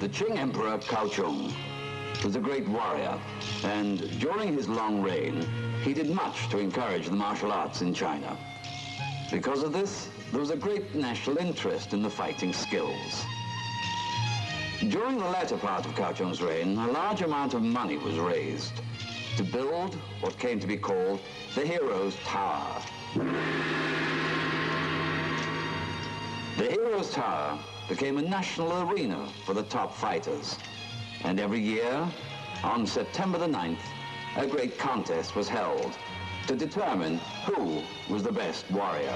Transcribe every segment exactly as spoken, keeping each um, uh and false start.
The Qing Emperor Kaochung was a great warrior, and during his long reign, he did much to encourage the martial arts in China. Because of this, there was a great national interest in the fighting skills. During the latter part of Kaochung's reign, a large amount of money was raised to build what came to be called the Hero's Tower. The Hero's Tower became a national arena for the top fighters, and every year, on September the ninth, a great contest was held to determine who was the best warrior.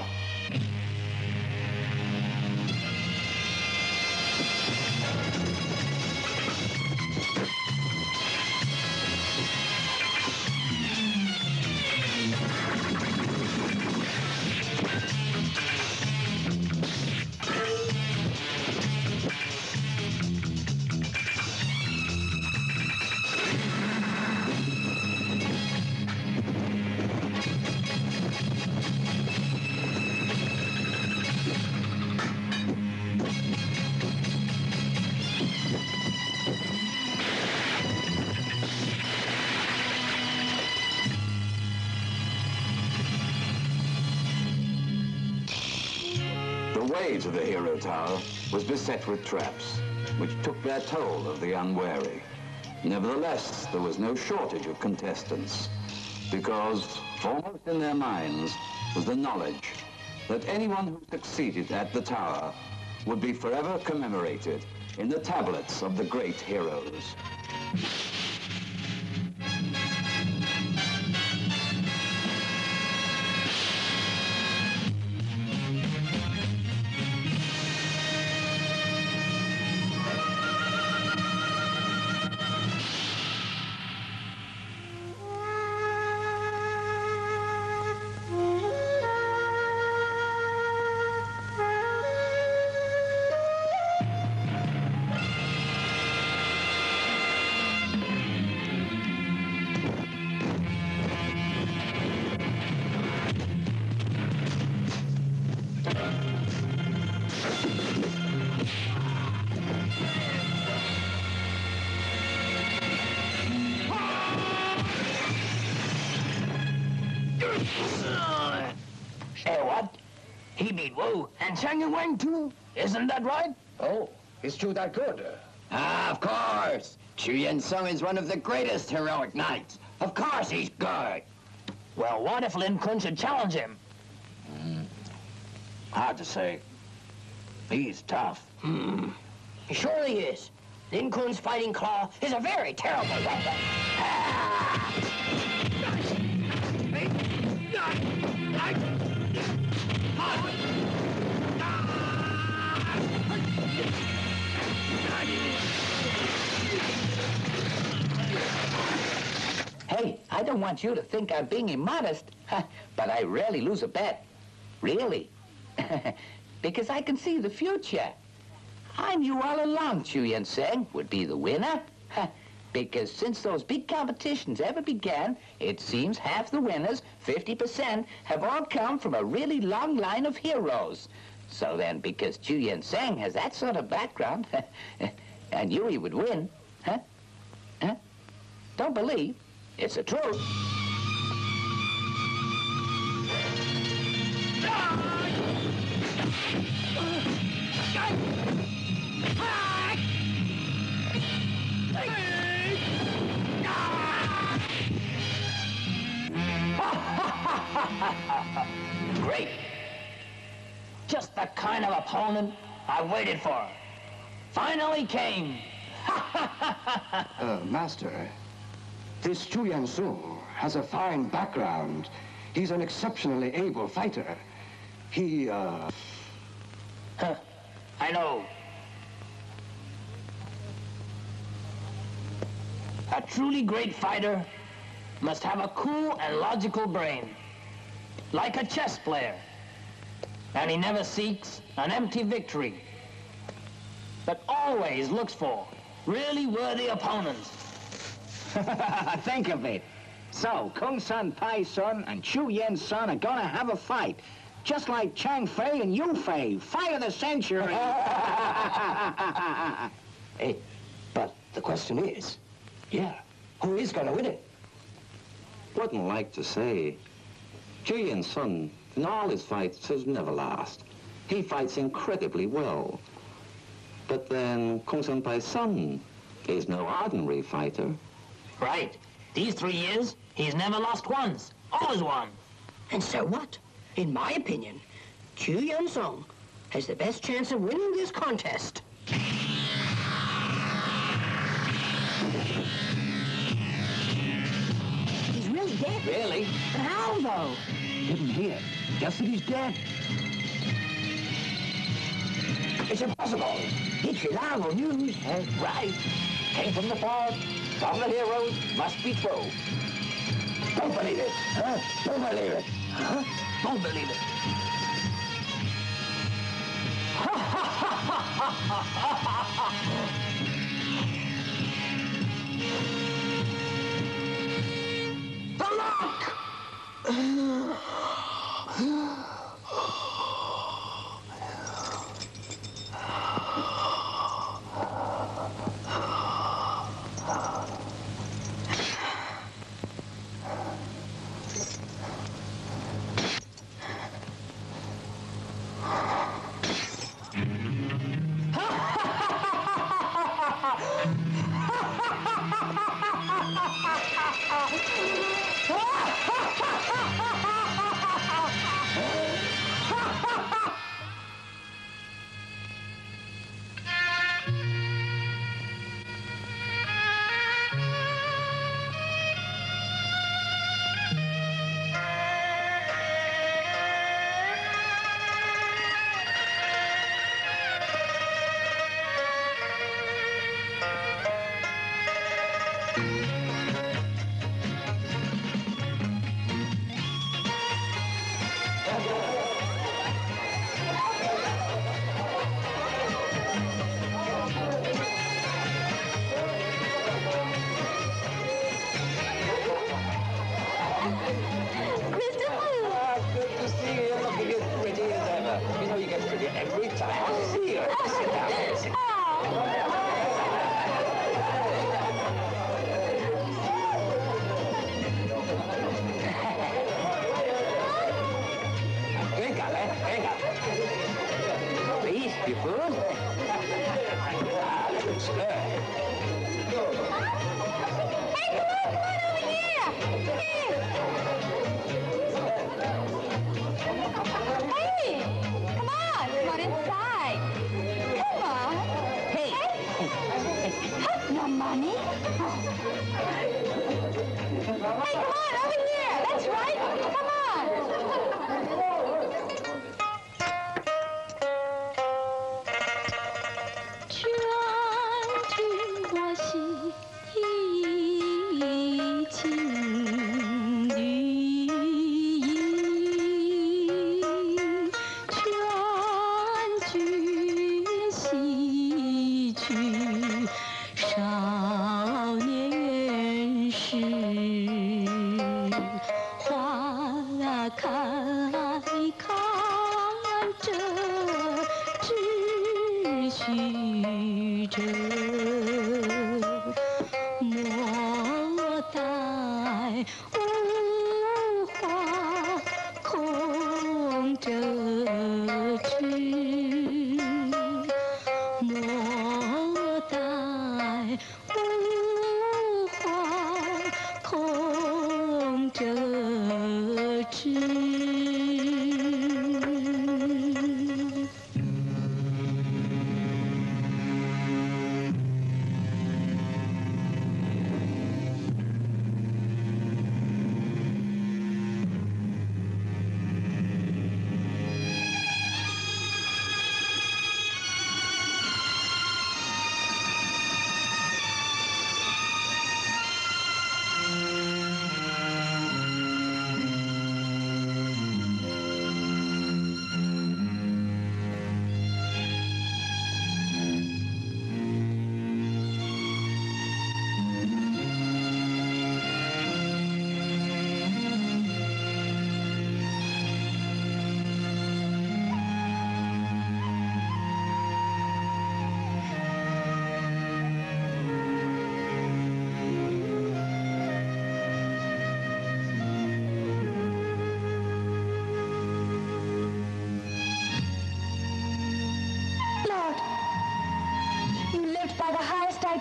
The way to the Hero Tower was beset with traps, which took their toll of the unwary. Nevertheless, there was no shortage of contestants, because foremost in their minds was the knowledge that anyone who succeeded at the tower would be forever commemorated in the tablets of the great heroes. Say what? He beat Wu and Chang Wang too? Isn't that right? Oh, is Chu that good? Ah, of course. Chu Yen-sung is one of the greatest heroic knights. Of course he's good. Well, what if Lin Kun should challenge him? Mm. Hard to say. He's tough. Hmm. He surely is. Lin Kun's fighting claw is a very terrible weapon. Ah! Hey, I don't want you to think I'm being immodest, but I rarely lose a bet. Really. Because I can see the future. I knew all along Chu Yen-sung would be the winner. Because since those big competitions ever began, it seems half the winners, fifty percent, have all come from a really long line of heroes. So then, because Chu Yen-sung has that sort of background, I knew he would win. Huh? Huh? Don't believe. It's the truth. Great. Just the kind of opponent I waited for. Finally came. uh, Master, this Chu Yen-sung has a fine background. He's an exceptionally able fighter. He, uh... Huh. I know. A truly great fighter must have a cool and logical brain, like a chess player. And he never seeks an empty victory, but always looks for really worthy opponents. Think of it. So, Kung Sun Pai Sun and Chu Yen-sung are gonna have a fight. Just like Chang Fei and Yu Fei. Fight of the century. Hey, The question is, yeah, who is going to win it? Wouldn't like to say. Chu Yen Sun, in all his fights, has never lost. He fights incredibly well. But then Kung Sun Pai Sun is no ordinary fighter. Right. These three years, he's never lost once. Always won. And so what? In my opinion, Chu Yen Sung has the best chance of winning this contest. He's really dead. Really? But how, though? Didn't hear. Guess that he's dead. It's impossible. It's reliable news. Uh, right. Came from the fort. From the heroes. Must be true. Don't believe it. Huh? Don't believe it. Huh? Don't believe it. The lock! Every time I see her. Sit down. Sit down. Venga, eh, venga. Please, you food? Hey, come on, come on over here. Hey. Hey, come on, come on inside. Come on. Hey. Hey. Huh? No money? Oh. Hey, come on, over here. That's right. Come on.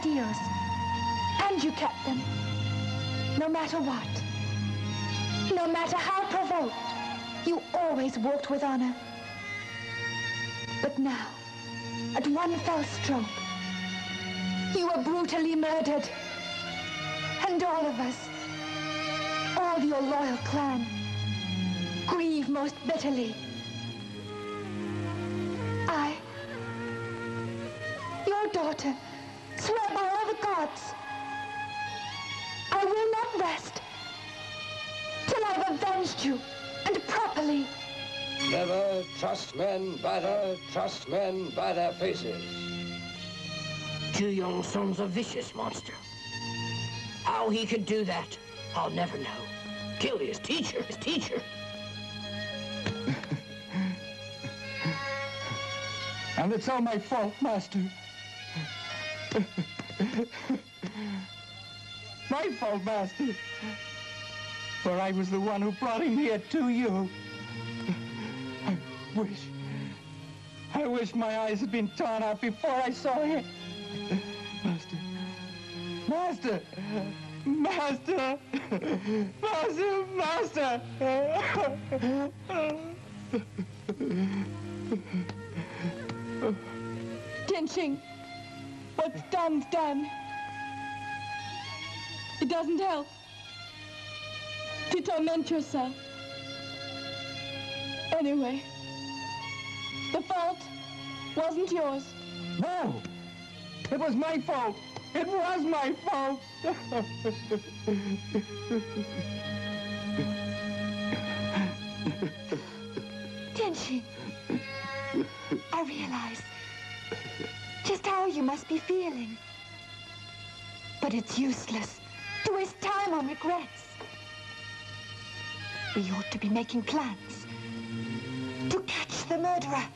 ideals. And you kept them. No matter what. No matter how provoked, you always walked with honor. But now, at one fell stroke, you were brutally murdered. And all of us, all your loyal clan, grieve most bitterly. I, your daughter, swear by all the gods, I will not rest till I've avenged you, and properly. Never trust men, better trust men by their faces. Chu Yong Song's a vicious monster. How he could do that, I'll never know. Kill his teacher, his teacher. And it's all my fault, Master. My fault, Master. For I was the one who brought him here to you. I wish... I wish my eyes had been torn out before I saw him. Master. Master! Master! Master! Master! Tianqing, what's done's done. It doesn't help to torment yourself. Anyway, the fault wasn't yours. No! It was my fault! It was my fault! Tianqing, I realize just how you must be feeling. But it's useless to waste time on regrets. We ought to be making plans to catch the murderer.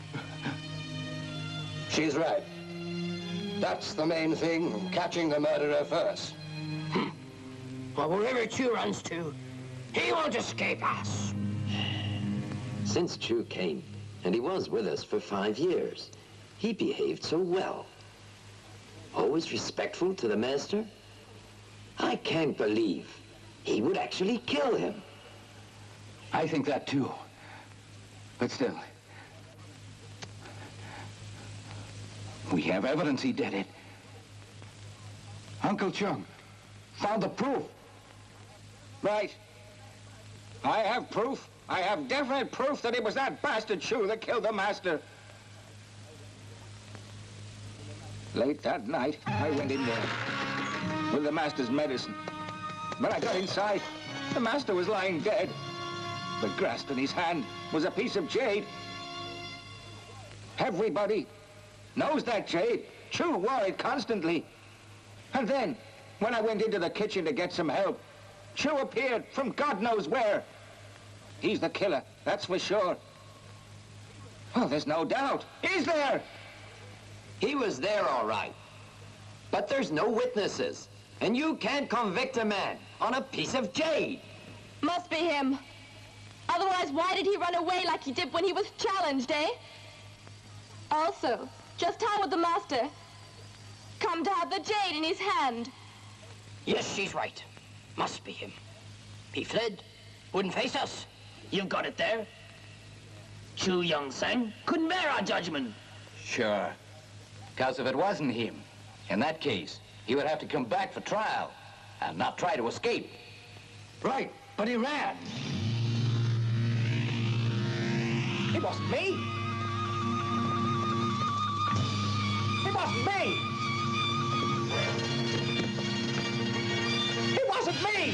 She's right. That's the main thing, catching the murderer first. Well, wherever Chu runs to, he won't escape us. Since Chu came, and he was with us for five years, he behaved so well. Always respectful to the master. I can't believe he would actually kill him. I think that too. But still, we have evidence he did it. Uncle Chung found the proof. Right. I have proof. I have definite proof that it was that bastard Chu that killed the master. Late that night, I went in there with the master's medicine. When I got inside, the master was lying dead. But grasped in his hand was a piece of jade. Everybody knows that jade. Chu wore it constantly. And then, when I went into the kitchen to get some help, Chu appeared from God knows where. He's the killer, that's for sure. Oh, there's no doubt. He's there. He was there, all right. But there's no witnesses. And you can't convict a man on a piece of jade. Must be him. Otherwise, why did he run away like he did when he was challenged, eh? Also, just how would the master come to have the jade in his hand? Yes, she's right. Must be him. He fled. Wouldn't face us. You've got it there. Chu Yong Sang couldn't bear our judgment. Sure. Because if it wasn't him, in that case, he would have to come back for trial and not try to escape. Right, but he ran. It wasn't me. It wasn't me. It wasn't me.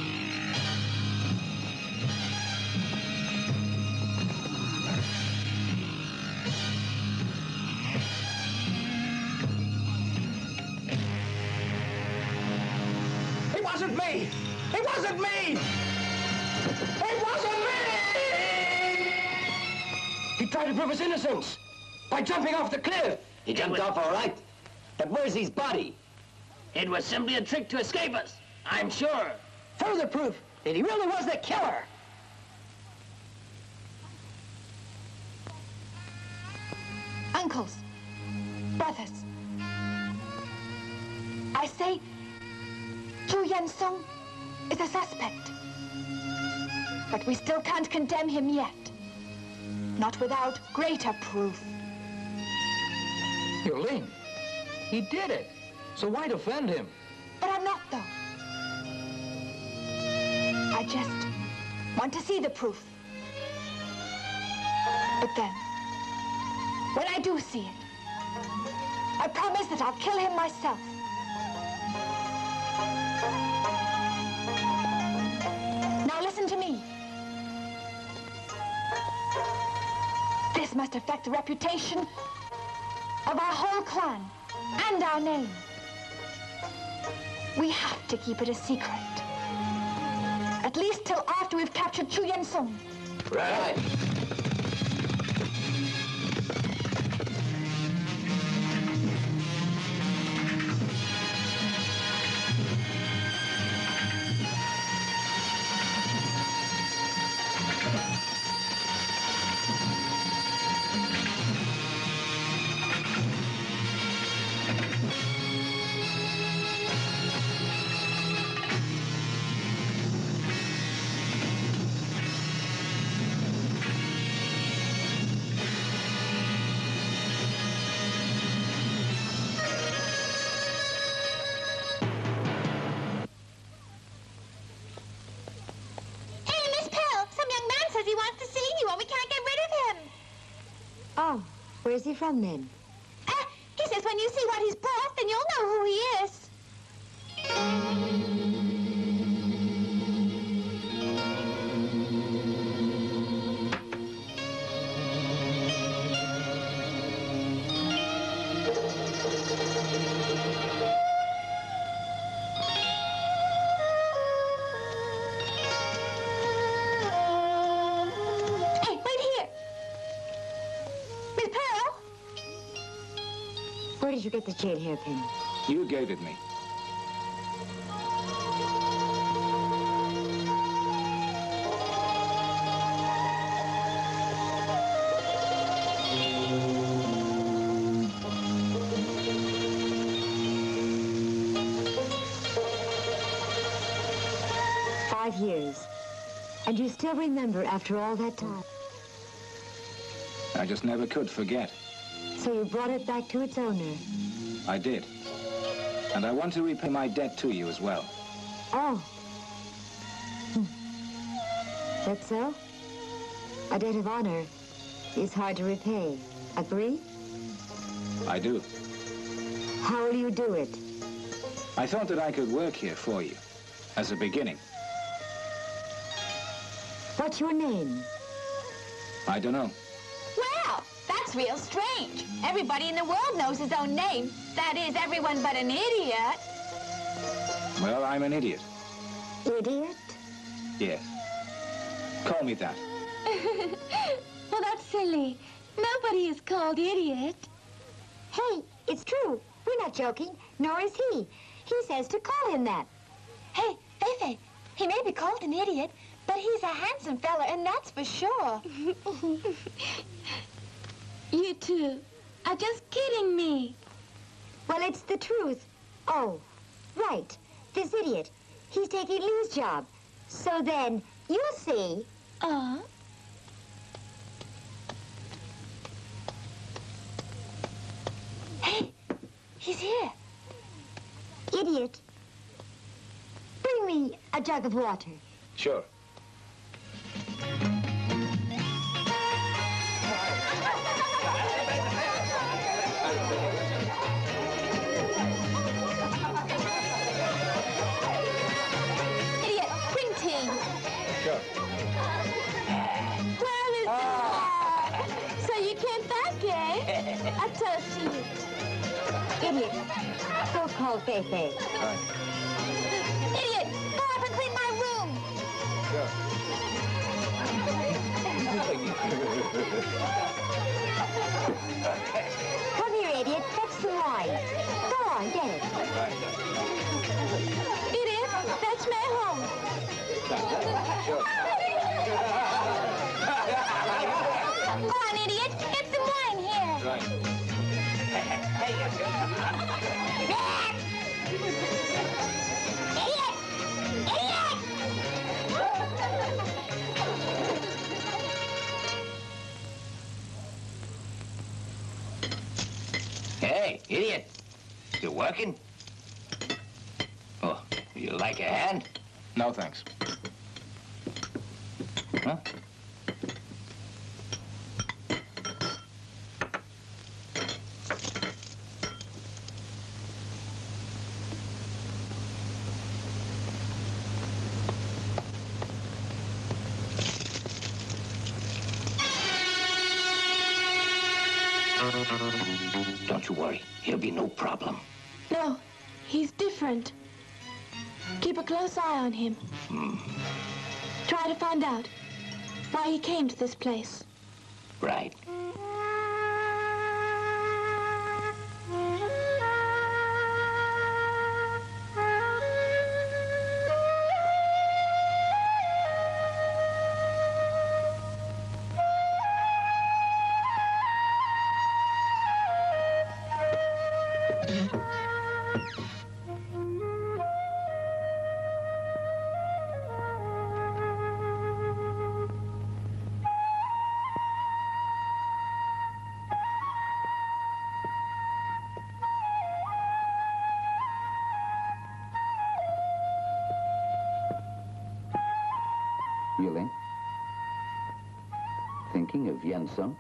It wasn't me. It wasn't me. It wasn't me. He tried to prove his innocence by jumping off the cliff. He jumped off all right. But where's his body? It was simply a trick to escape us, I'm sure. Further proof that he really was the killer. Uncles, brothers, say Chu Yen-sung is a suspect. But we still can't condemn him yet. Not without greater proof. Yulin, he did it. So why defend him? But I'm not, though. I just want to see the proof. But then, when I do see it, I promise that I'll kill him myself. Now listen to me. This must affect the reputation of our whole clan and our name. We have to keep it a secret. At least till after we've captured Chu Yen-sung. Right. Where's he from, then? Uh, he says when you see what he's brought, then you'll know who he is. Where did you get the jade hairpin? You gave it me. Five years. And you still remember after all that time? I just never could forget. So you brought it back to its owner? I did. And I want to repay my debt to you as well. Oh. Hmm. That's so? A debt of honor is hard to repay. Agree? I do. How will you do it? I thought that I could work here for you, as a beginning. What's your name? I don't know. Well, that's real strange. Everybody in the world knows his own name. That is, everyone but an idiot. Well, I'm an idiot. Idiot? Yes. Call me that. Well, that's silly. Nobody is called idiot. Hey, it's true. We're not joking, nor is he. He says to call him that. Hey, Feifei, he may be called an idiot, but he's a handsome fella, and that's for sure. You two are just kidding me. Well, it's the truth. Oh, right. This idiot. He's taking Lou's job. So then, you'll see. Uh? Hey, he's here. Idiot. Bring me a jug of water. Sure. Idiot, bring tea. Sure. Well, Mister Ah. So you came back, eh? I toast to you. Idiot. Go call Feifei. Right. Idiot, go up and clean my room. Sure. Come here, idiot. Fetch some wine. Go on, get it. Right. Idiot, fetch me home. Sure. Go on, idiot, get some wine here. Right. Hey, idiot. You working? Oh, you like a hand? No, thanks. Huh? Don't you worry. He'll be no problem. No, he's different. Keep a close eye on him. Hmm. Try to find out why he came to this place. Right. Really? Thinking of Yen Sung?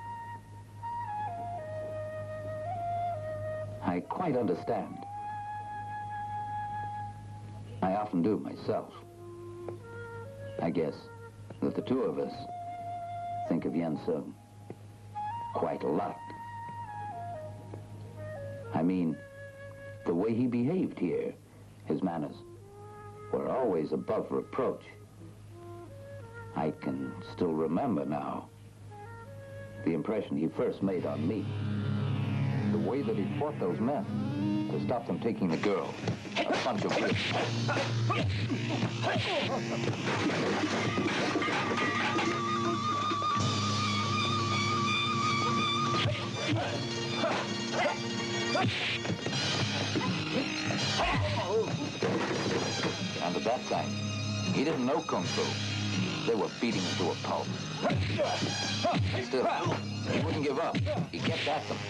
I quite understand. I often do myself. I guess that the two of us think of Yen Sung quite a lot. I mean, the way he behaved here, his manners, were always above reproach. I can still remember now the impression he first made on me. The way that he fought those men to stop them taking the girl. A bunch of whips. And at that time, he didn't know Kung Fu. They were beating him to a pulp. Still, he wouldn't give up. He kept at them.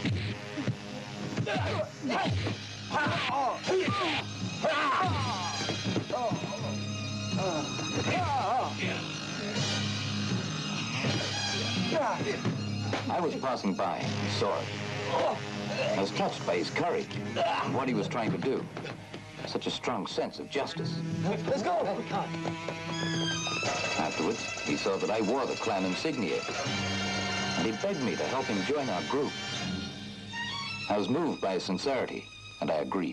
I was passing by and saw it. I was touched by his courage and what he was trying to do. Such a strong sense of justice. Let's go! Afterwards, he saw that I wore the clan insignia, and he begged me to help him join our group. I was moved by his sincerity, and I agreed.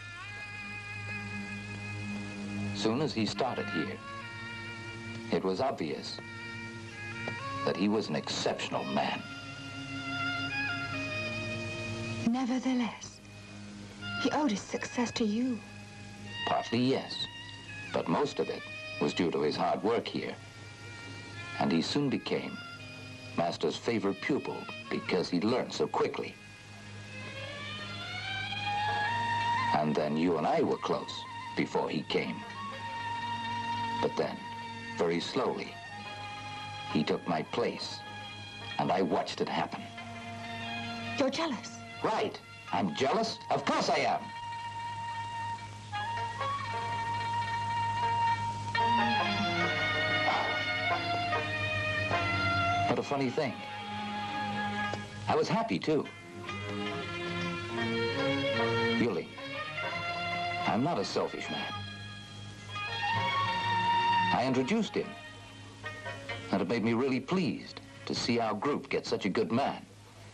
Soon as he started here, it was obvious that he was an exceptional man. Nevertheless, he owed his success to you. Partly, yes, but most of it was due to his hard work here. And he soon became Master's favorite pupil because he learned so quickly. And then you and I were close before he came. But then, very slowly, he took my place, and I watched it happen. You're jealous? Right. I'm jealous? Of course I am. What a funny thing. I was happy, too. Yuli, I'm not a selfish man. I introduced him, and it made me really pleased to see our group get such a good man,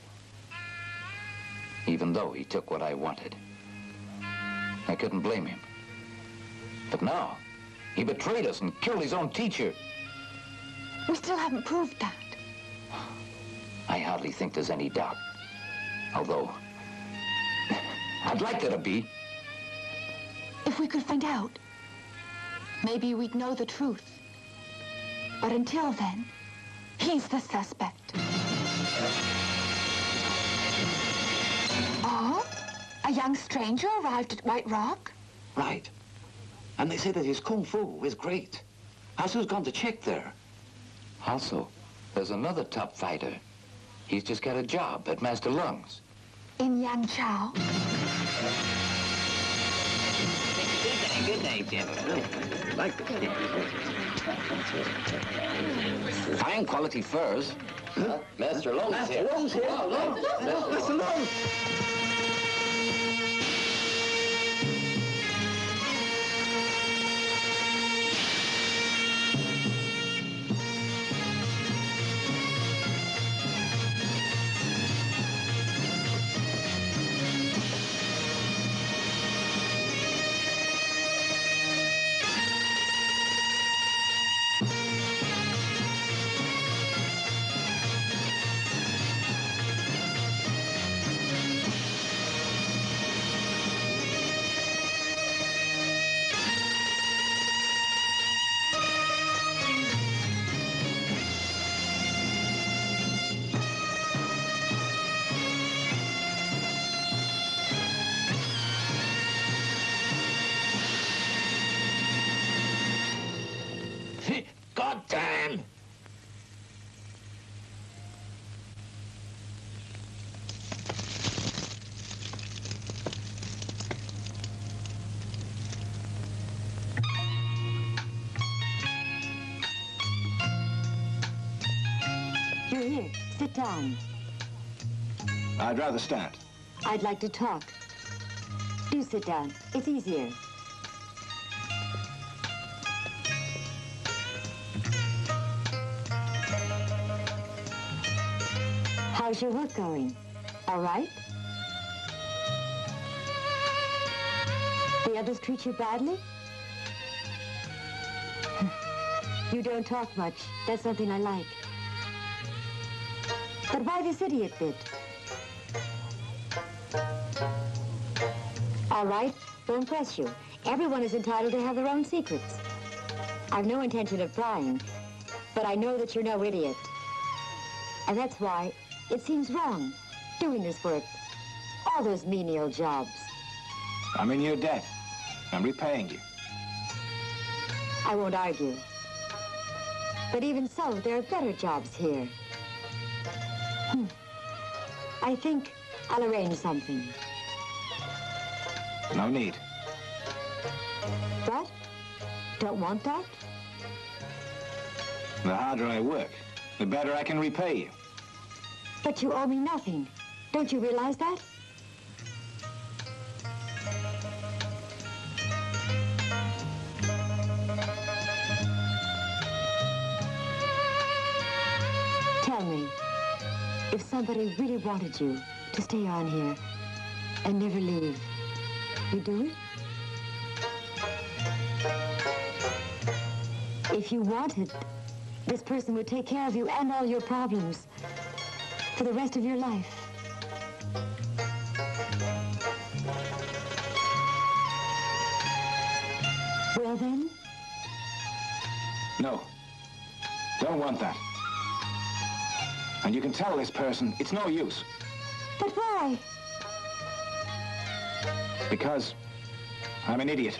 even though he took what I wanted. I couldn't blame him. But now, he betrayed us and killed his own teacher. We still haven't proved that. I hardly think there's any doubt. Although, I'd like there to be. If we could find out, maybe we'd know the truth. But until then, he's the suspect. Oh? Are young stranger arrived at White Rock? Right. And they say that his kung fu is great. Hasu's gone to check there. Also, there's another top fighter. He's just got a job at Master Lung's. In Yang Chao? Good day, Jim. Like it. Fine quality furs. Huh? Master Lung's here. Lung's here. Oh, Lung. Master Lung. God damn! You're here. Sit down. I'd rather stand. I'd like to talk. Do sit down. It's easier. How's your work going? All right? The others treat you badly? You don't talk much. That's something I like. But why this idiot bit? All right, won't press you. Everyone is entitled to have their own secrets. I've no intention of prying, but I know that you're no idiot. And that's why it seems wrong, doing this work. All those menial jobs. I'm in your debt. I'm repaying you. I won't argue. But even so, there are better jobs here. Hmm. I think I'll arrange something. No need. What? Don't want that? The harder I work, the better I can repay you. But you owe me nothing. Don't you realize that? Tell me, if somebody really wanted you to stay on here and never leave, you do it? If you wanted, this person would take care of you and all your problems for the rest of your life. Well then? No. Don't want that. And you can tell this person it's no use. But why? Because I'm an idiot.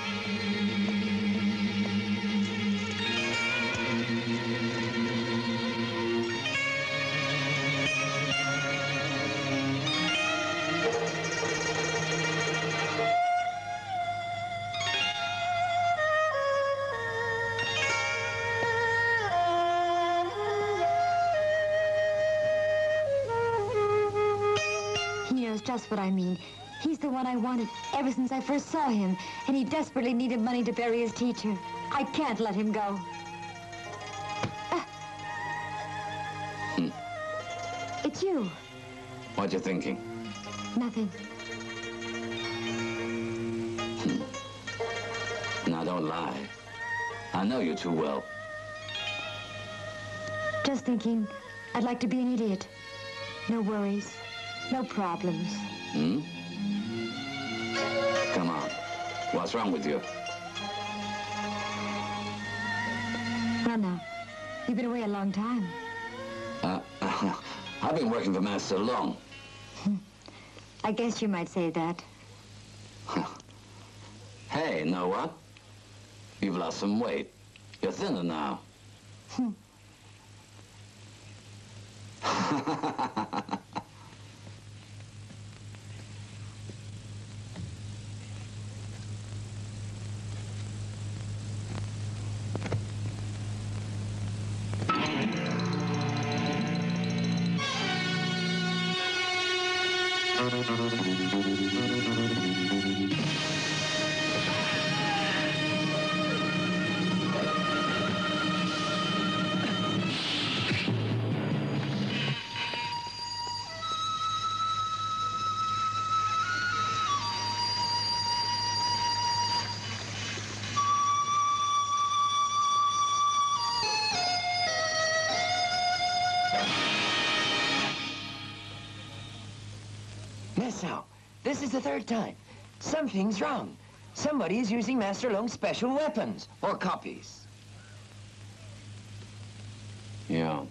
He knows just what I mean. He's the one I wanted ever since I first saw him, and he desperately needed money to bury his teacher. I can't let him go. Uh, Hmm. It's you. What you thinking? Nothing. Now, don't lie. I know you too well. Just thinking I'd like to be an idiot. No worries. No problems. Hmm? Come on. What's wrong with you? Well, now, you've been away a long time. Uh, I've been working for Master Long. I guess you might say that. Hey, know what? You've lost some weight. You're thinner now. Nassau, this is the third time. Something's wrong. Somebody is using Master Lung's special weapons, or copies. Yeah.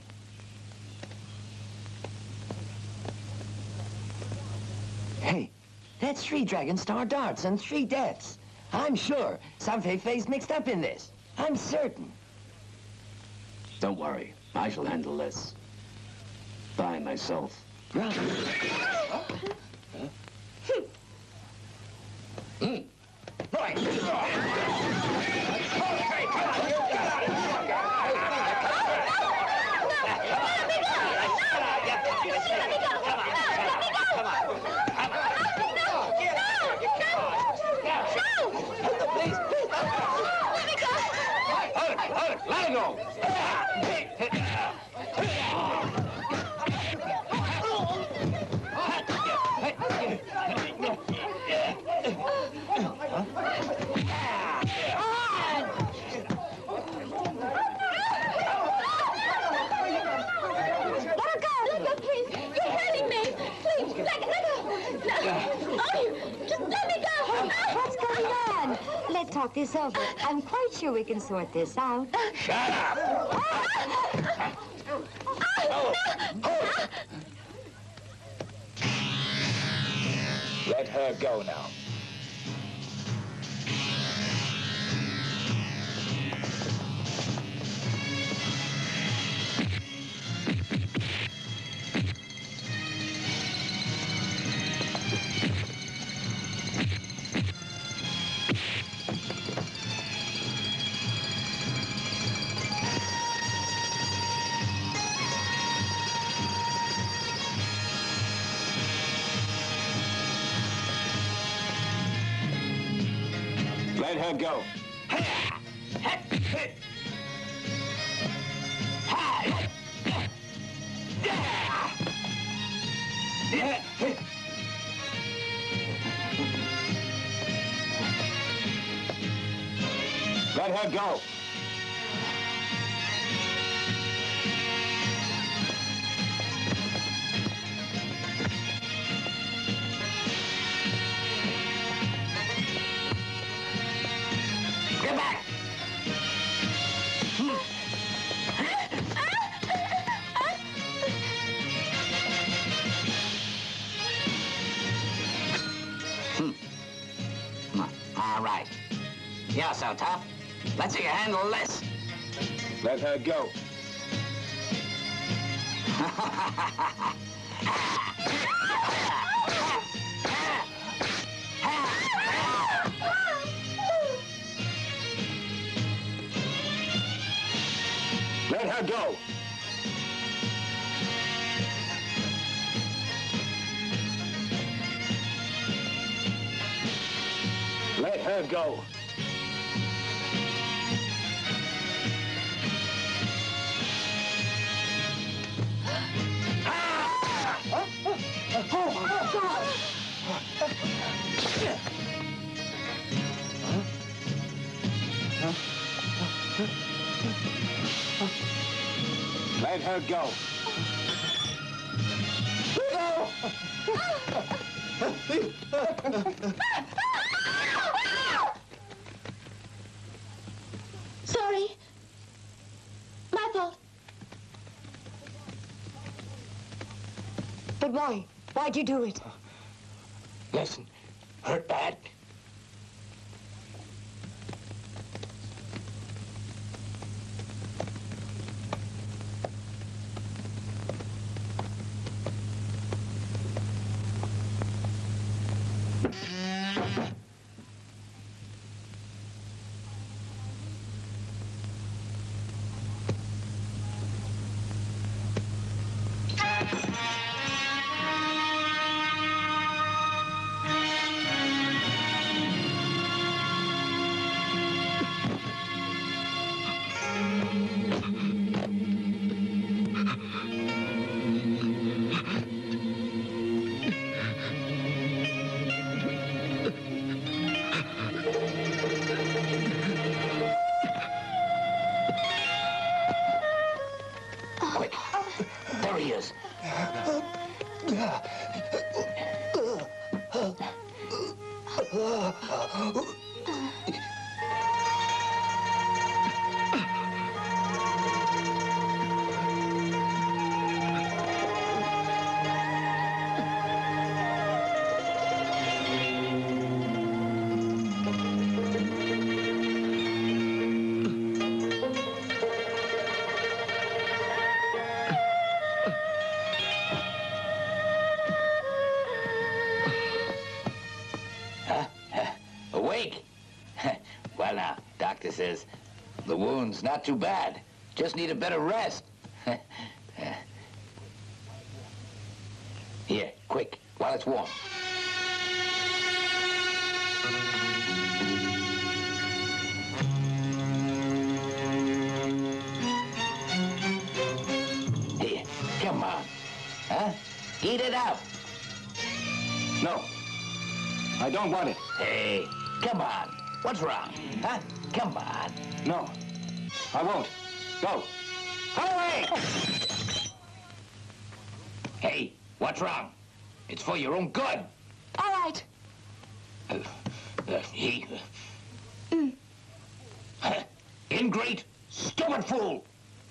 Hey, that's three Dragon Star darts and three deaths. I'm sure San Fei Fei's mixed up in this. I'm certain. Don't worry. I shall handle this. By myself. Right. Mm. Right. Let it go! What's going on? Let's talk this over. I'm quite sure we can sort this out. Shut up! Oh. Oh. Let her go now. Let her go. Let her go. Get back! Hmm. All right. You're so tough. Let's see you handle this. Let her go. Let her go. Let her go. Let her go. No! Sorry. My fault. But why? Why'd you do it? Listen, hurt bad? Quick, there he is. Awake? Well, now, doctor says the wound's not too bad. Just need a better rest. Here, quick, while it's warm. Here, come on. Huh? Eat it up. No. I don't want it. Hey, come on. What's wrong? Huh? Come on. No. I won't. Go. Hurry! Hey, what's wrong? It's for your own good. All right. Uh, uh, he... Uh, mm. uh, ingrate, stupid fool!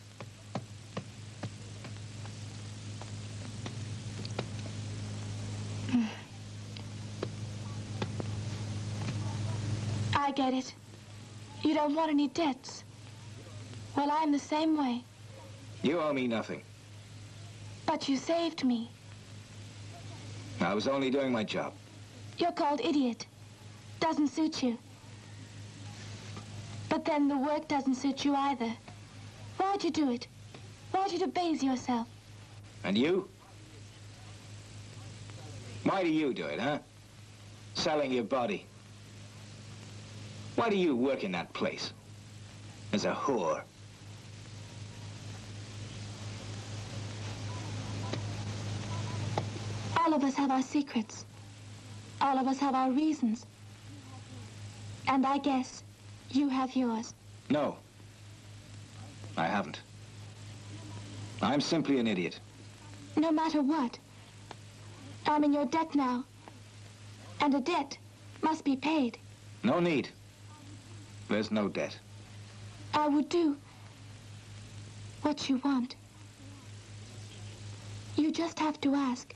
I get it. You don't want any debts. Well, I'm the same way. You owe me nothing. But you saved me. I was only doing my job. You're called idiot. Doesn't suit you. But then the work doesn't suit you either. Why'd you do it? Why'd you debase yourself? And you? Why do you do it, huh? Selling your body. Why do you work in that place? As a whore. All of us have our secrets. All of us have our reasons. And I guess you have yours. No. I haven't. I'm simply an idiot. No matter what. I'm in your debt now. And a debt must be paid. No need. There's no debt. I would do what you want. You just have to ask.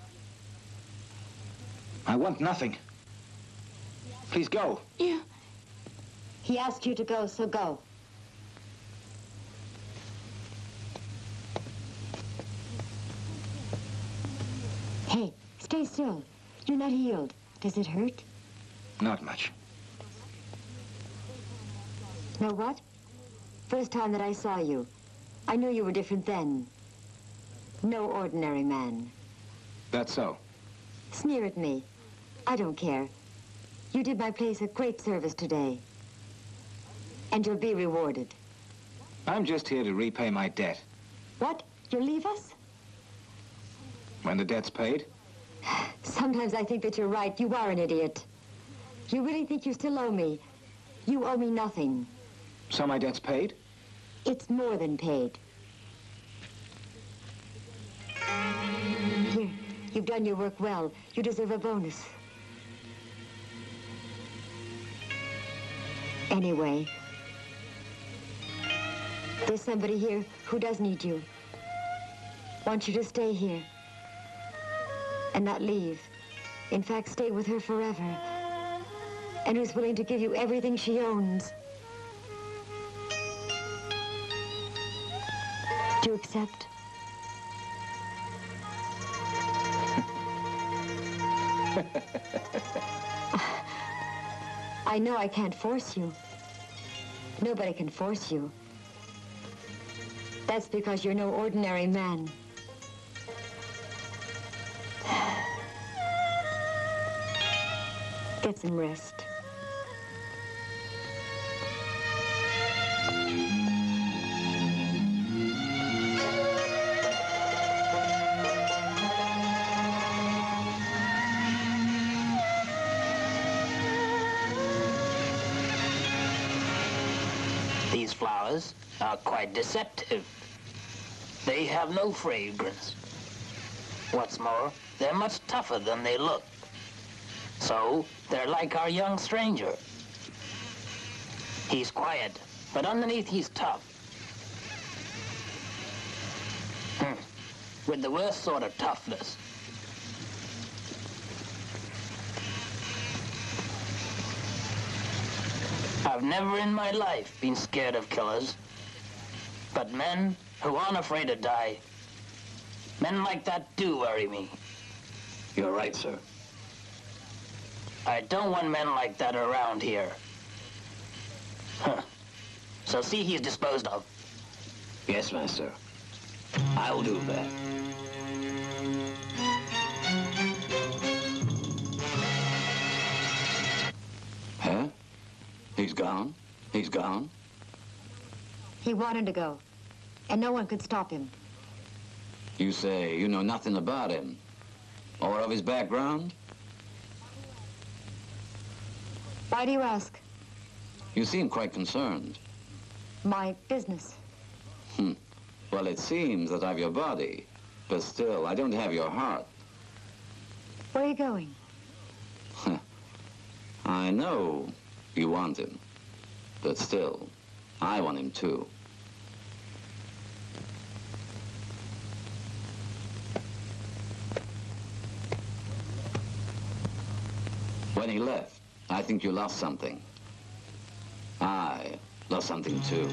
I want nothing. Please go. You... He asked you to go, so go. Hey, stay still. You're not healed. Does it hurt? Not much. Know what? First time that I saw you, I knew you were different then. No ordinary man. That's so. Sneer at me. I don't care. You did my place a great service today. And you'll be rewarded. I'm just here to repay my debt. What? You'll leave us? When the debt's paid? Sometimes I think that you're right. You are an idiot. You really think you still owe me? You owe me nothing. So my debt's paid? It's more than paid. Here, you've done your work well. You deserve a bonus. Anyway, there's somebody here who does need you. Want you to stay here and not leave. In fact, stay with her forever. And who's willing to give you everything she owns. Do you accept? I know I can't force you. Nobody can force you. That's because you're no ordinary man. Get some rest. These flowers are quite deceptive. They have no fragrance. What's more, they're much tougher than they look. So, they're like our young stranger. He's quiet, but underneath he's tough. Hmm. With the worst sort of toughness. I've never in my life been scared of killers. But men who aren't afraid to die, men like that do worry me. You're right, sir. I don't want men like that around here. Huh. So see he's disposed of. Yes, master. I'll do that. Huh? He's gone? He's gone? He wanted to go, and no one could stop him. You say you know nothing about him? Or of his background? Why do you ask? You seem quite concerned. My business. Hmm. Well, it seems that I've your body, but still, I don't have your heart. Where are you going? I know you want him, but still, I want him too. When he left, I think you lost something. I lost something too.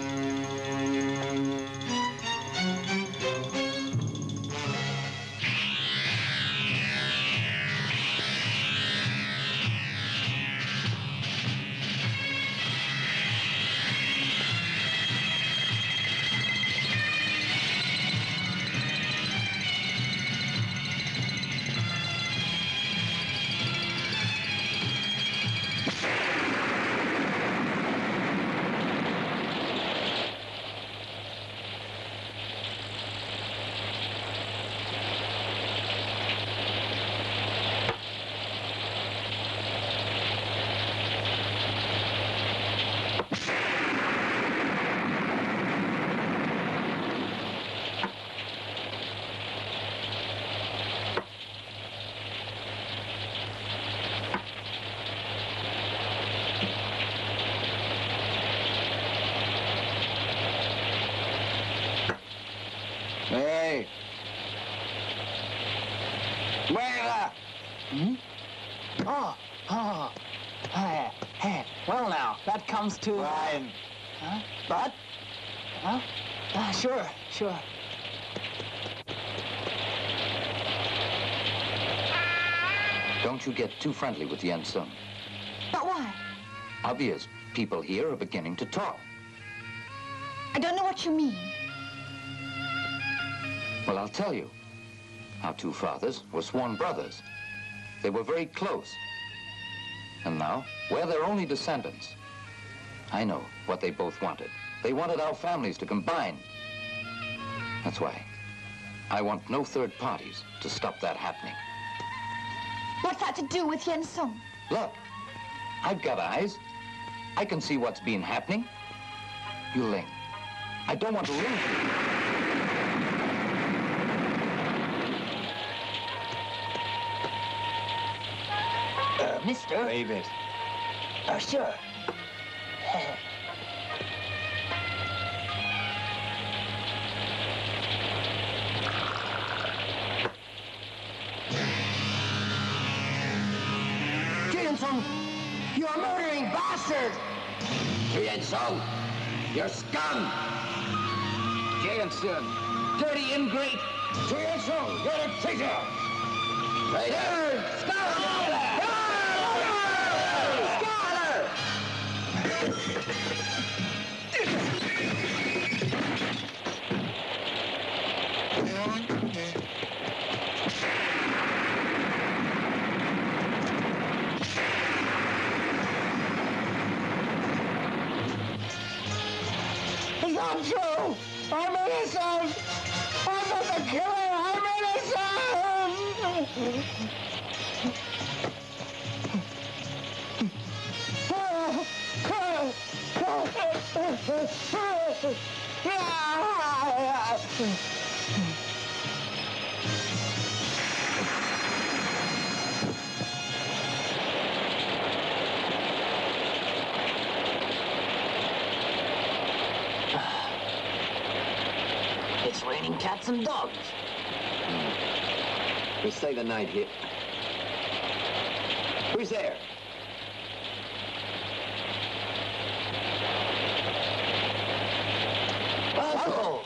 Hey. Where? Hmm? Oh, oh. Hey, hey. Well, now, that comes to... Fine. Huh? But? Huh? Ah, sure, sure. Don't you get too friendly with Yen Sung. But why? Obvious. People here are beginning to talk. I don't know what you mean. Well, I'll tell you. Our two fathers were sworn brothers. They were very close. And now, we're their only descendants. I know what they both wanted. They wanted our families to combine. That's why I want no third parties to stop that happening. What's that to do with Yen Sung? Look, I've got eyes. I can see what's been happening. Yu Ling, I don't want to lose you. Uh, mister? Leave it. Uh, sure. You murdering bastard! Chu Yen-sung, you're scum! Jae-in-sun, Dirty ingrate! Chu Yen-sung, you're a traitor! Traitor! Scholar! It's not true! I'm innocent! I'm not the killer! I'm innocent! It's raining cats and dogs. We stay the night here. Who's there? Uncle!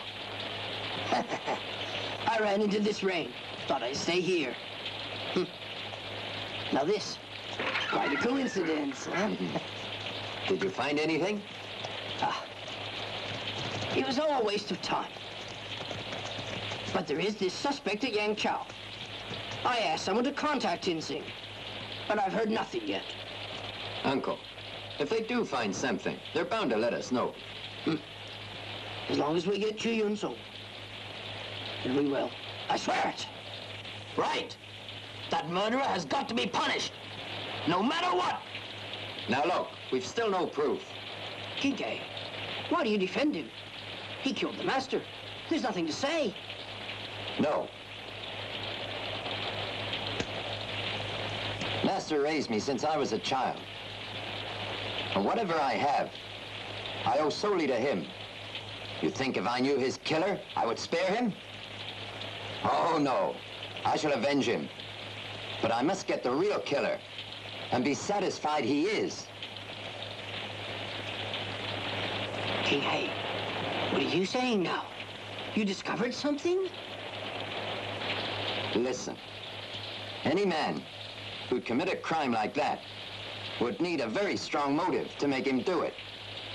I ran into this rain. Thought I'd stay here. Hm. Now this, quite a coincidence, huh? Did you find anything? Ah, it was all a waste of time. But there is this suspect at Yangqiao. I asked someone to contact Tinsing, but I've heard nothing yet. Uncle, if they do find something, they're bound to let us know. Hm. As long as we get Chu Yen-sung, then we will. I swear it. Right. That murderer has got to be punished, no matter what. Now look, we've still no proof. Kike, why do you defend him? He killed the master. There's nothing to say. No. Master raised me since I was a child. And whatever I have, I owe solely to him. You think if I knew his killer, I would spare him? Oh, no. I shall avenge him. But I must get the real killer and be satisfied he is. King Hai, what are you saying now? You discovered something? Listen, any man who'd commit a crime like that would need a very strong motive to make him do it.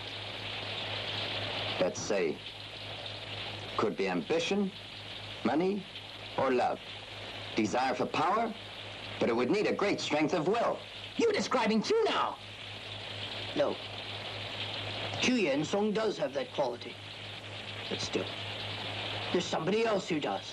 Let's say, could be ambition, money, or love. Desire for power, but it would need a great strength of will. You're describing Chu now. No. Chu Yen-sung does have that quality. But still, there's somebody else who does.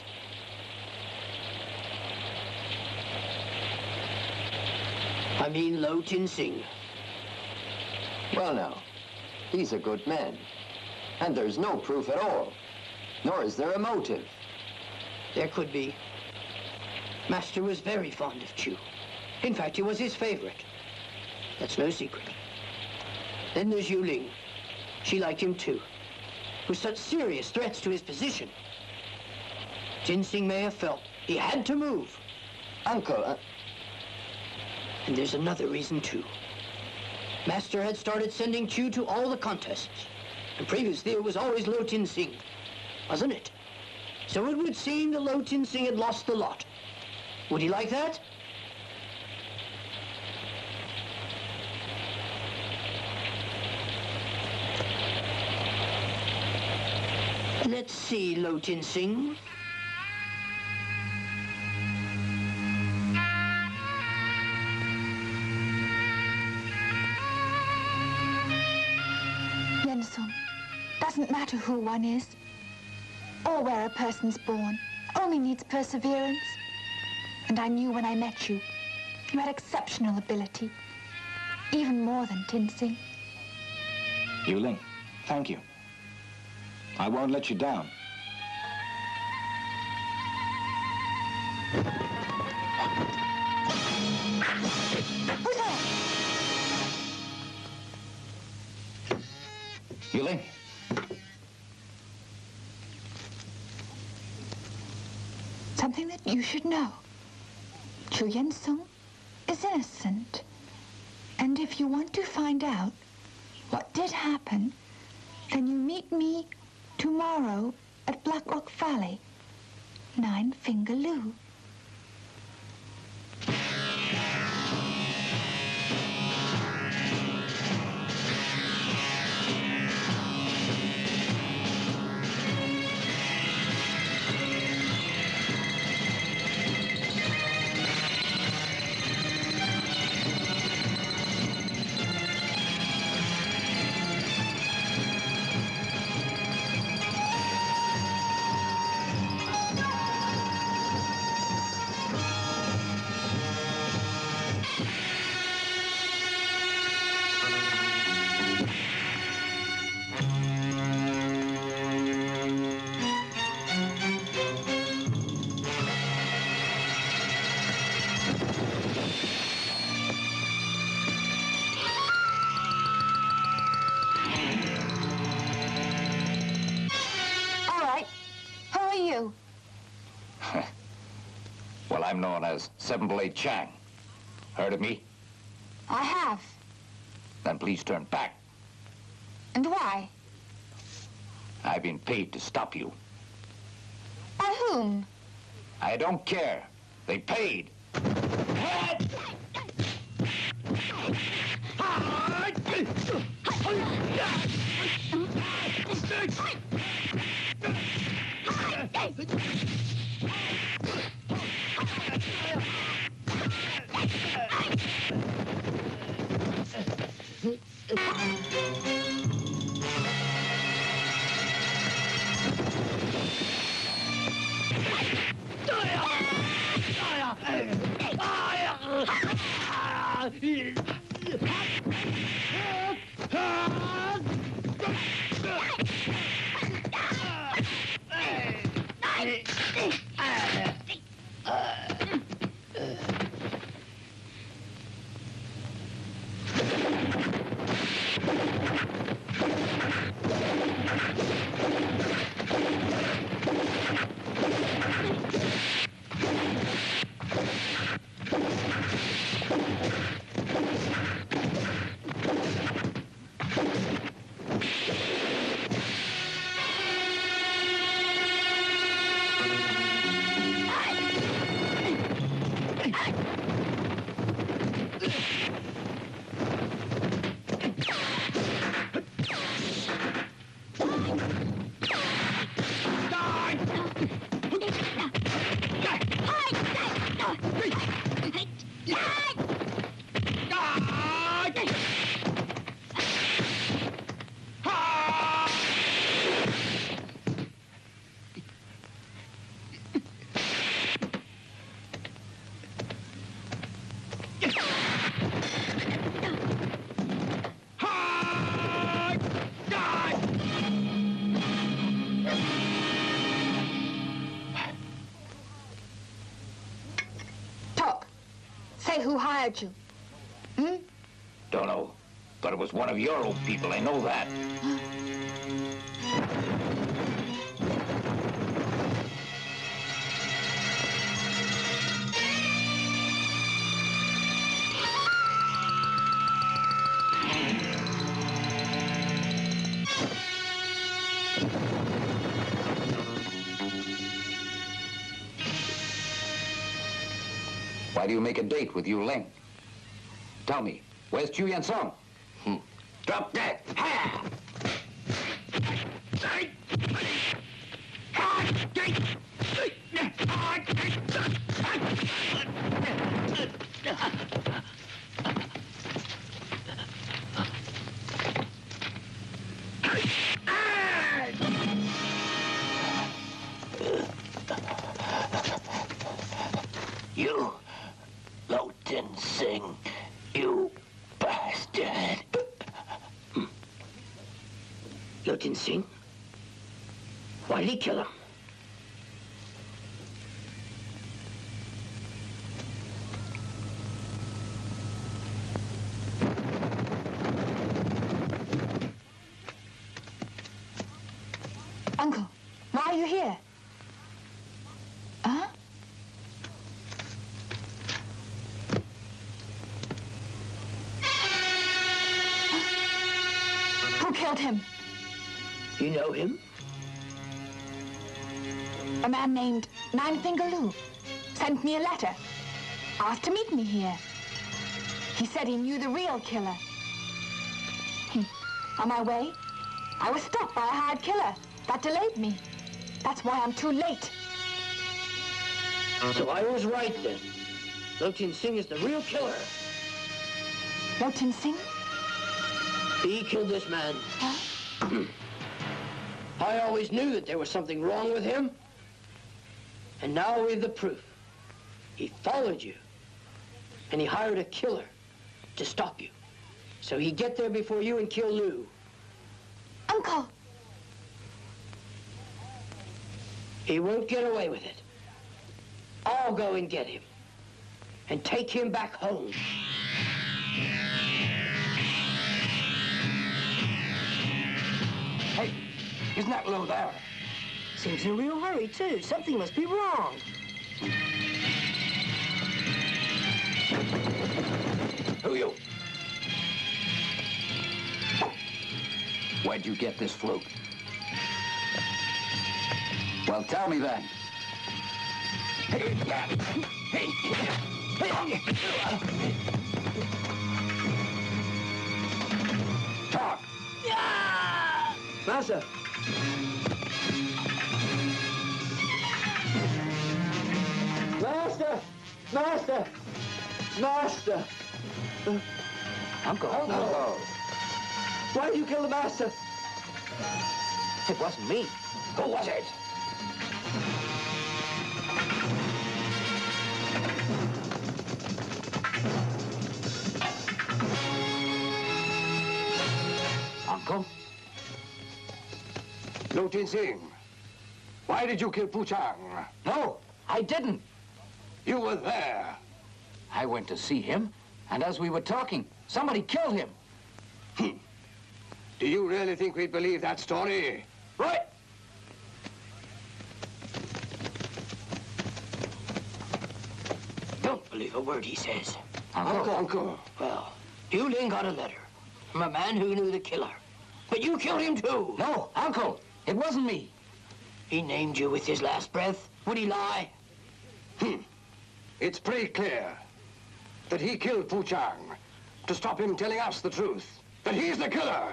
I mean Lo Tinsing. Well, now, he's a good man. And there's no proof at all. Nor is there a motive. There could be. Master was very fond of Chu. In fact, he was his favorite. That's no secret. Then there's Yuling. She liked him too. With such serious threats to his position. Tinsing may have felt he had to move. Uncle, uh... And there's another reason too. Master had started sending Chu to all the contests. And previously it was always Lo Tinsing, wasn't it? So it would seem that Lo Tinsing had lost the lot. Would he like that? Let's see, Lo Tinsing. Yen-sung, doesn't matter who one is or where a person's born. Only needs perseverance. And I knew when I met you, you had exceptional ability, even more than Tinsing. Yuling, thank you. I won't let you down. Who's there? Yuling? Something that you should know. Chu Yen-sung is innocent. And if you want to find out what did happen, then you meet me tomorrow at Black Rock Valley, Nine Finger Lou. Well, I'm known as Seven Blade Chang. Heard of me? I have. Then please turn back. And why? I've been paid to stop you. By whom? I don't care. They paid. Who hired you? Hmm? Don't know. But it was one of your old people, I know that. Why do you make a date with Yu Ling? Tell me, where's Chu Yan Song? Hmm. Drop that! Ha! You, Lo Tin Sing, you bastard. Lo Tin Sing? Why did he kill him? Uncle, why are you here? Huh? killed him. You know him? A man named Nine Finger Lou sent me a letter, asked to meet me here. He said he knew the real killer. Hmm. On my way, I was stopped by a hired killer. That delayed me. That's why I'm too late. So I was right then. Lo Tin Sing is the real killer. Lo Tin Sing? He killed this man. Huh? I always knew that there was something wrong with him. And now we have the proof. He followed you. And he hired a killer to stop you. So he'd get there before you and kill Lou. Uncle! He won't get away with it. I'll go and get him. And take him back home. Hey, isn't that Lou there? Seems in a real hurry, too. Something must be wrong. Who you? Where'd you get this flute? Well, tell me then. Talk. Yeah! Master. Master! Master! Master! Uncle. Uncle! Why did you kill the master? It wasn't me. Who was it? Uncle? Lo Tin Sing, why did you kill Pu Chang? No, I didn't. You were there. I went to see him, and as we were talking, somebody killed him. Hmm. Do you really think we'd believe that story? Right. Don't believe a word he says. Uncle? Uncle, Uncle. Well, Yu Ling got a letter from a man who knew the killer. But you killed him too. No, Uncle, it wasn't me. He named you with his last breath. Would he lie? Hmm. It's pretty clear that he killed Pu Chang to stop him telling us the truth, that he's the killer.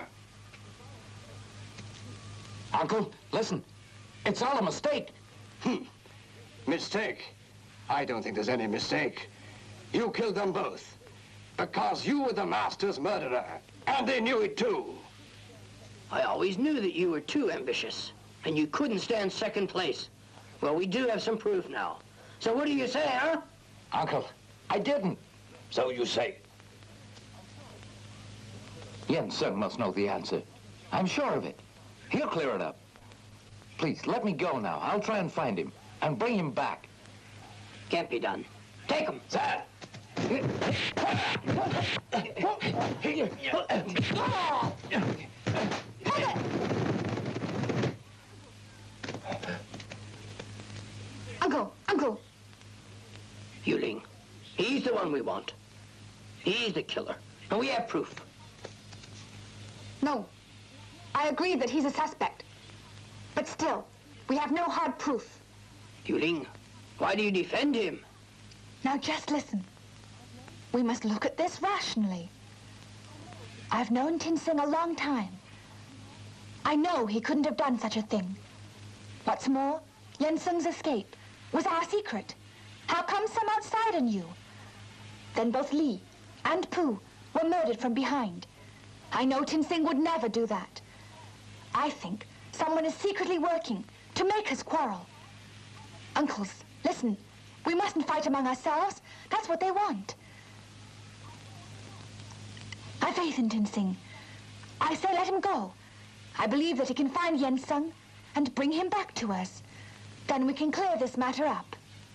Uncle, listen, it's all a mistake. Hmm. Mistake? I don't think there's any mistake. You killed them both because you were the master's murderer, and they knew it too. I always knew that you were too ambitious, and you couldn't stand second place. Well, we do have some proof now. So what do you say, huh? Uncle, I didn't. So you say. Yen Sung must know the answer. I'm sure of it. He'll clear it up. Please, let me go now. I'll try and find him and bring him back. Can't be done. Take him. Sir! Uncle, Uncle. Yu Ling, he's the one we want. He's the killer, and we have proof. No, I agree that he's a suspect. But still, we have no hard proof. Yu Ling, why do you defend him? Now just listen. We must look at this rationally. I've known Tin Sing a long time. I know he couldn't have done such a thing. What's more, Yen Sung's escape was our secret. How come some outsider knew? Then both Li and Pu were murdered from behind. I know Tin Sing would never do that. I think someone is secretly working to make us quarrel. Uncles, listen. We mustn't fight among ourselves. That's what they want. I've faith in Tin Sing. I say let him go. I believe that he can find Yen Sung and bring him back to us. Then we can clear this matter up.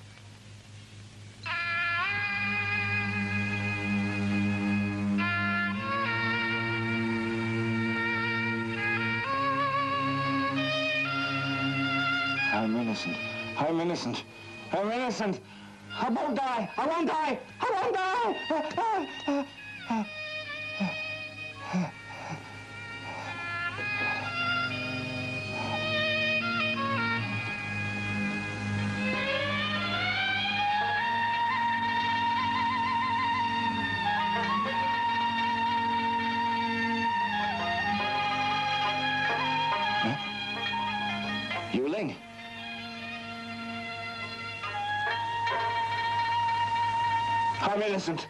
I'm innocent. I'm innocent. I'm innocent. I won't die. I won't die. I won't die. I'm innocent.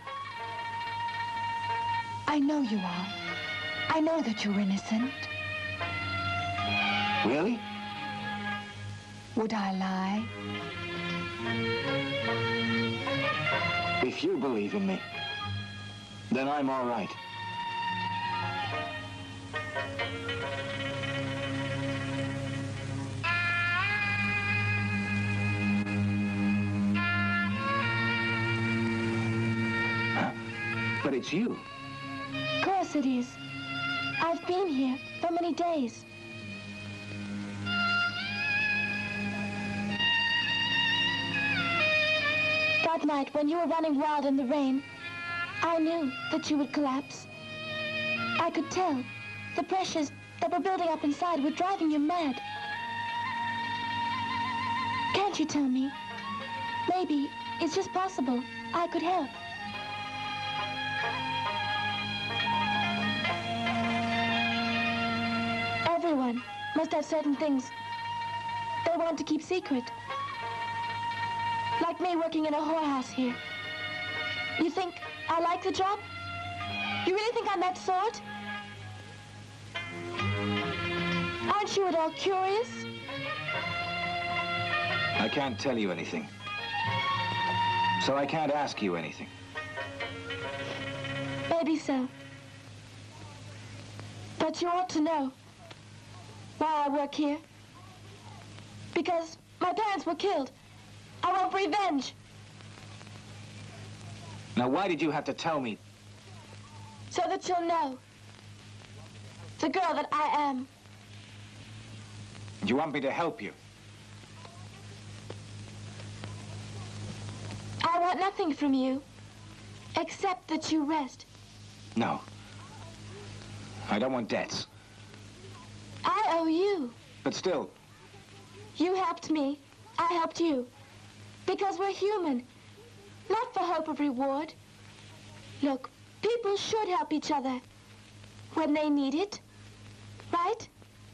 I know you are. I know that you're innocent. Really? Would I lie? If you believe in me, then I'm all right. Huh? But it's you. Of course it is. I've been here for many days. That night, when you were running wild in the rain, I knew that you would collapse. I could tell. The pressures that were building up inside were driving you mad. Can't you tell me? Maybe it's just possible I could help. Everyone must have certain things they want to keep secret. Like me working in a whorehouse here. You think I like the job? You really think I'm that sort? Aren't you at all curious? I can't tell you anything. So I can't ask you anything. Maybe so. But you ought to know why I work here. Because my parents were killed. I want revenge. Now, why did you have to tell me? So that you'll know the girl that I am. Do you want me to help you? I want nothing from you, except that you rest. No. I don't want debts. I owe you. But still. You helped me. I helped you. Because we're human. Not for hope of reward. Look, people should help each other when they need it. Right?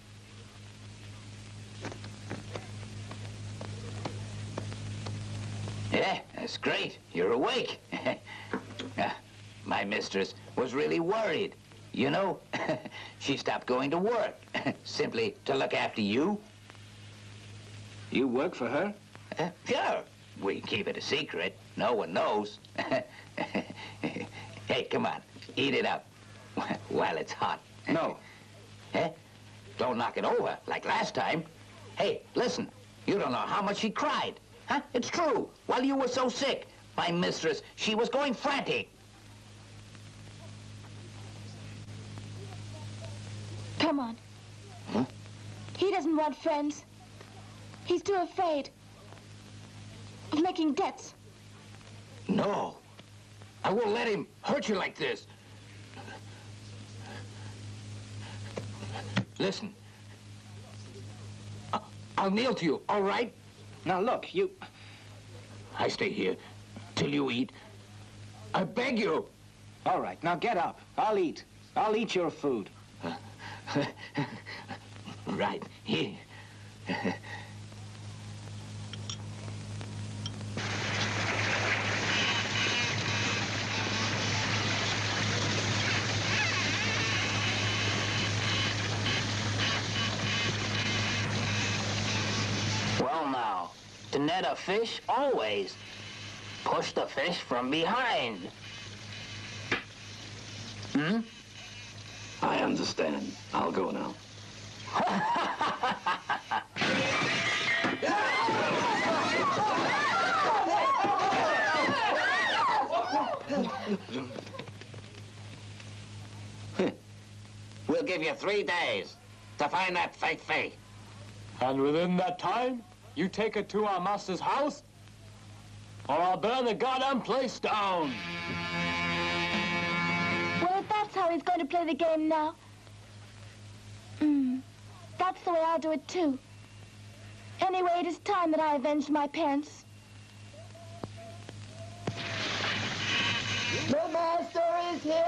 Yeah, that's great. You're awake. uh, my mistress was really worried. You know, she stopped going to work simply to look after you. You work for her? Uh, sure. We keep it a secret. No one knows. Hey, come on. Eat it up while it's hot. No. Eh? Don't knock it over like last time. Hey, listen. You don't know how much she cried. Huh? It's true. While you were so sick, my mistress, she was going frantic. Come on. Huh? He doesn't want friends. He's too afraid of making debts. No. I won't let him hurt you like this. Listen. I- I'll kneel to you, all right? Now, look, you... I stay here till you eat. I beg you. All right, now get up. I'll eat. I'll eat your food. Right, here. Well now, to net a fish, always push the fish from behind. Hmm? I understand. I'll go now. We'll give you three days to find that fake fee. And within that time, you take it to our master's house, or I'll burn the goddamn place down. Well, if that's how he's going to play the game now, mm, that's the way I'll do it too. Anyway, it is time that I avenged my parents. The master is here!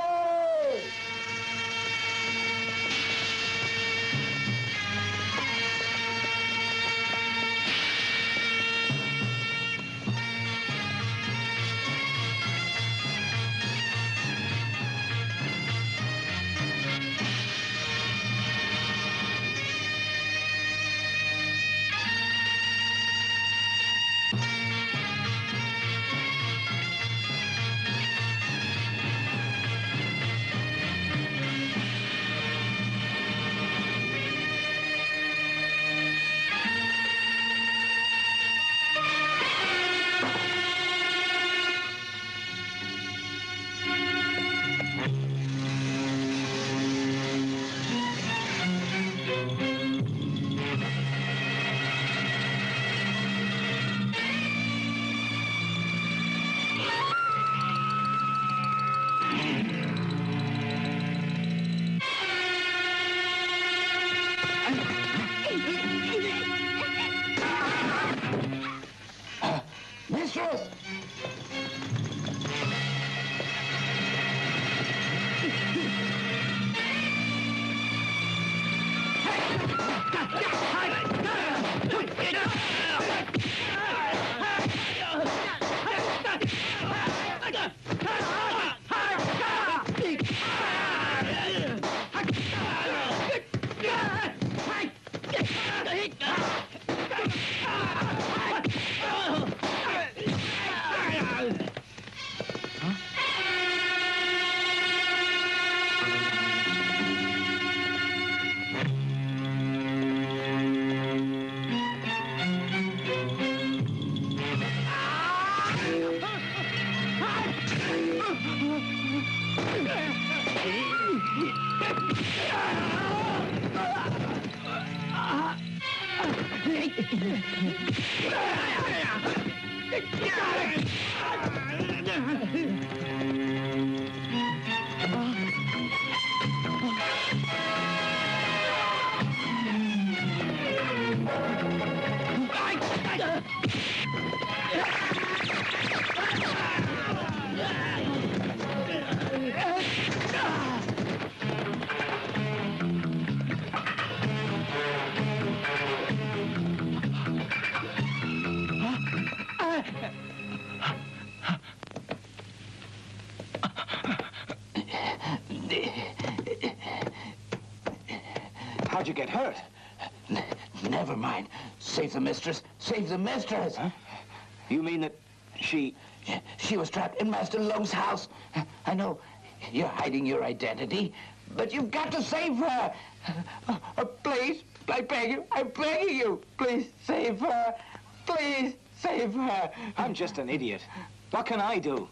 How'd you get hurt? N never mind. Save the mistress. Save the mistress. Huh? You mean that she... She was trapped in Master Lung's house. I know you're hiding your identity, but you've got to save her. Uh, uh, please, I beg you. I'm begging you. Please save her. Please save her. I'm just an idiot. What can I do?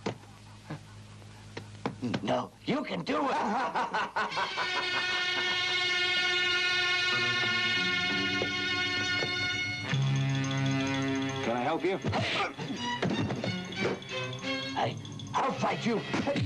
No, you can do it. Can I help you? I, I'll fight you.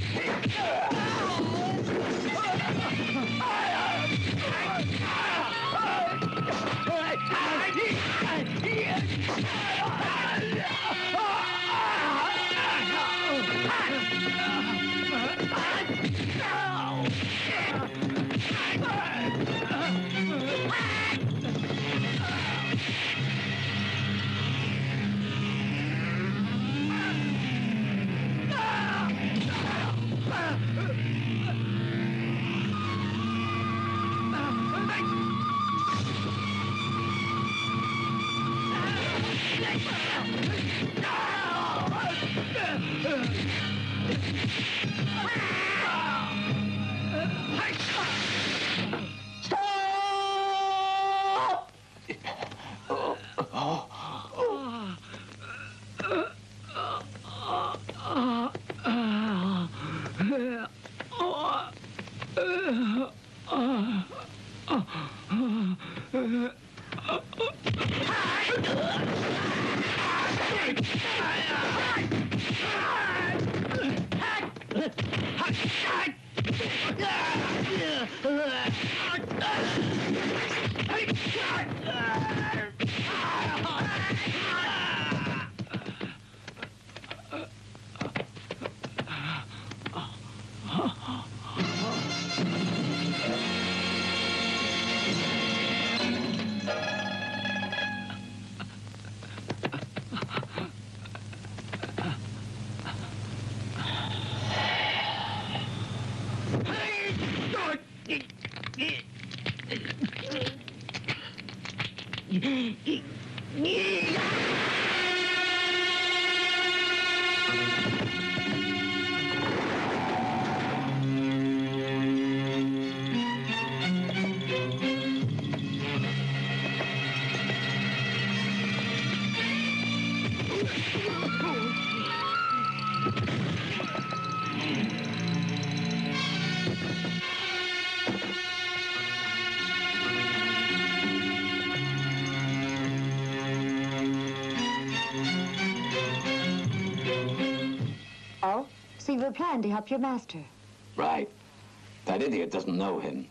Oh, so you were planning to help your master? Right. That idiot doesn't know him.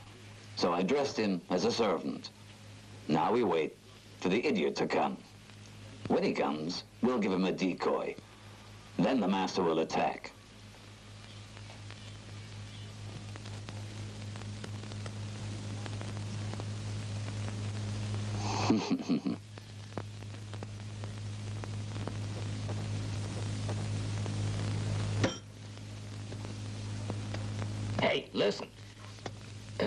So I dressed him as a servant. Now we wait for the idiot to come. When he comes, we'll give him a decoy. Then the master will attack. Hey, listen. Uh,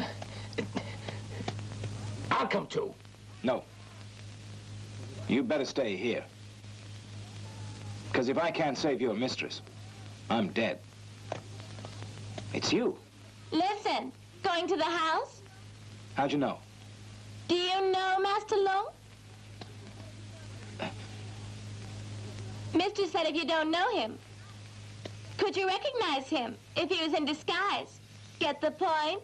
I'll come too. No. You better stay here. Because if I can't save your mistress, I'm dead. It's you. Listen, going to the house? How'd you know? Do you know Master Long? Mister said if you don't know him, could you recognize him if he was in disguise? Get the point?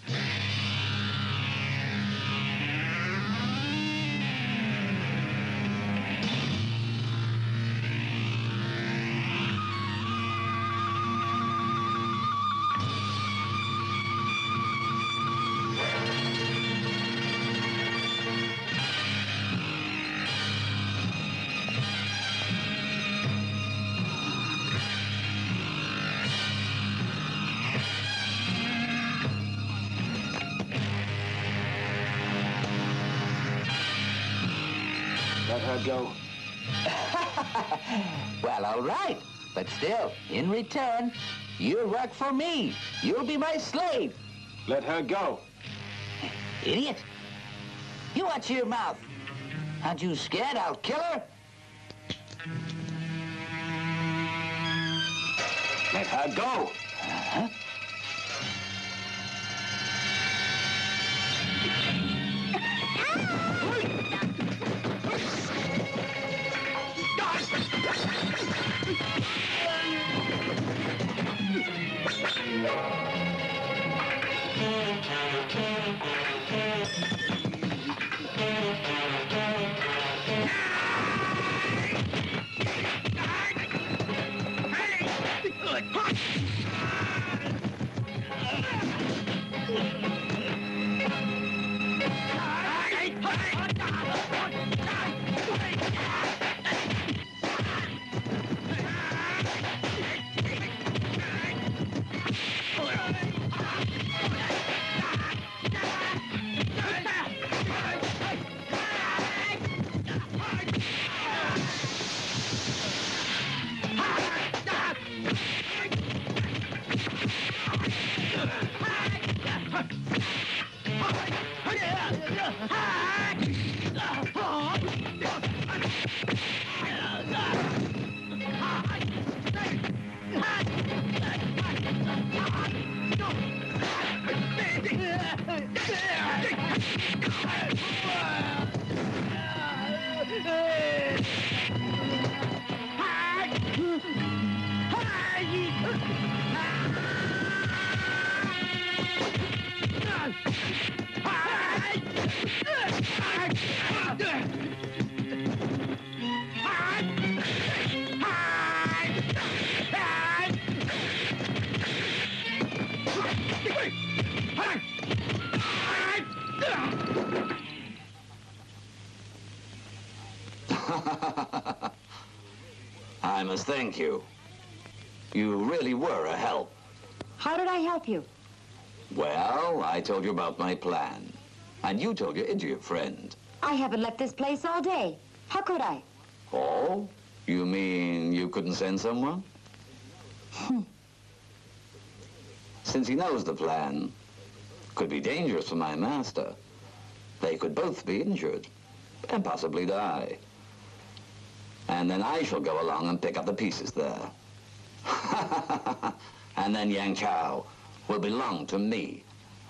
Let her go. Well, all right. But still, in return, you'll work for me. You'll be my slave. Let her go. Idiot. You watch your mouth. Aren't you scared I'll kill her? Let her go. Uh-huh. I must thank you. You really were a help. How did I help you? Well, I told you about my plan. And you told your idiot friend. I haven't left this place all day. How could I? Oh? You mean you couldn't send someone? Since he knows the plan, could be dangerous for my master. They could both be injured and possibly die. And then I shall go along and pick up the pieces there. And then Yang Chao will belong to me.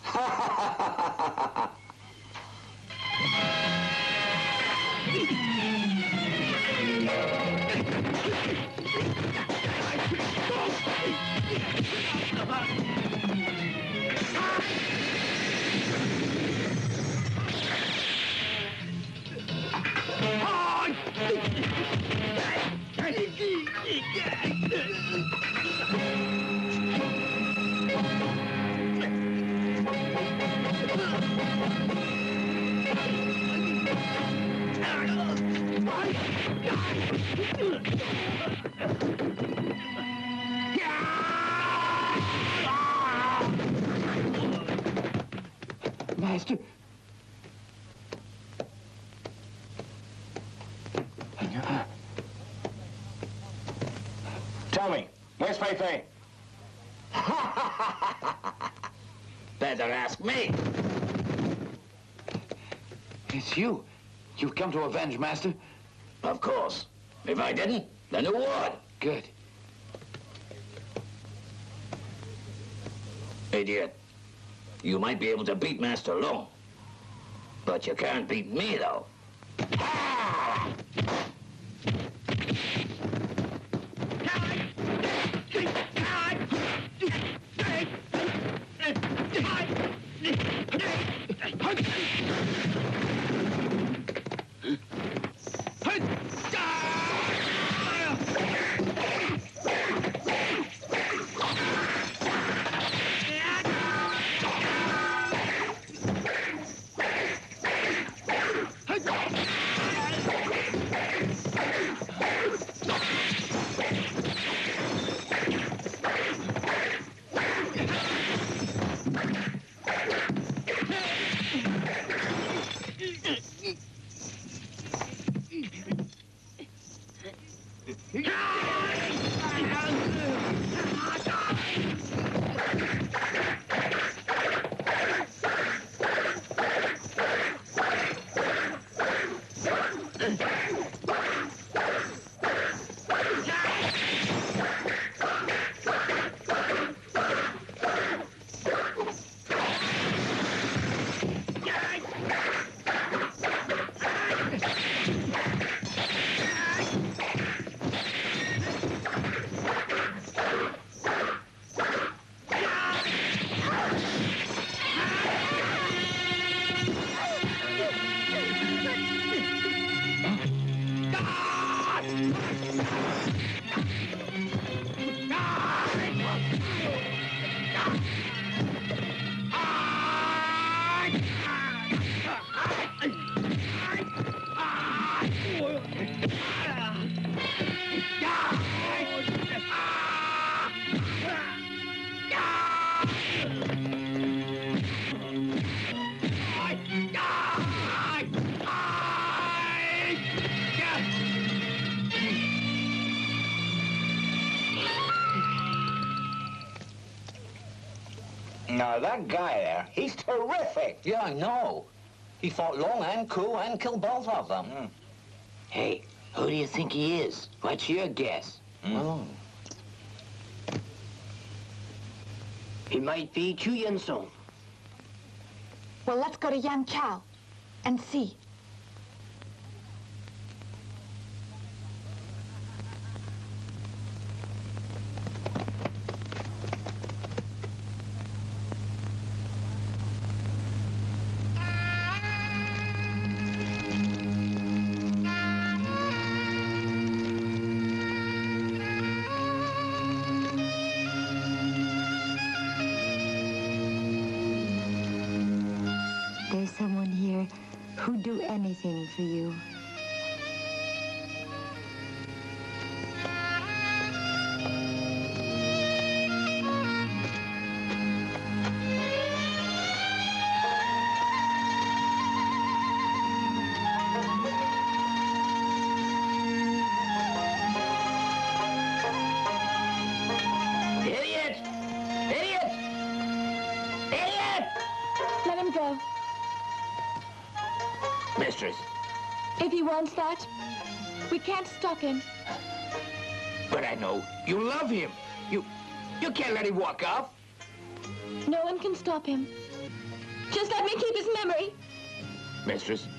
Master. Tell me, where's Fei Fei? Better ask me. It's you. You've come to avenge, Master? Of course. If I didn't, then who would? Good. Idiot. You might be able to beat Master Long. But you can't beat me, though. Ah! No, that guy there, he's terrific. Yeah, I know. He fought Long and Ku and killed both of them. Mm. Hey, who do you think he is? What's your guess? Mm. Oh. He might be Chu Yen Song. Well, let's go to Yan Chao and see. There's someone here who'd do anything for you. Idiot! Idiot! Idiot! Let him go. Mistress, If he wants that, we can't stop him. but I know you love him. You, you can't let him walk off. No one can stop him. Just let me keep his memory. Mistress.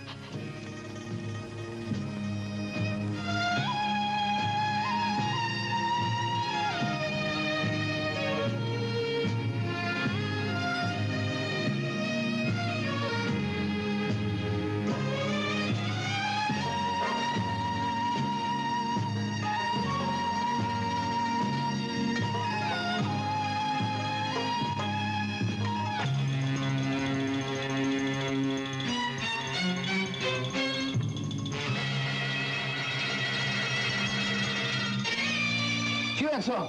Chu Yen Song.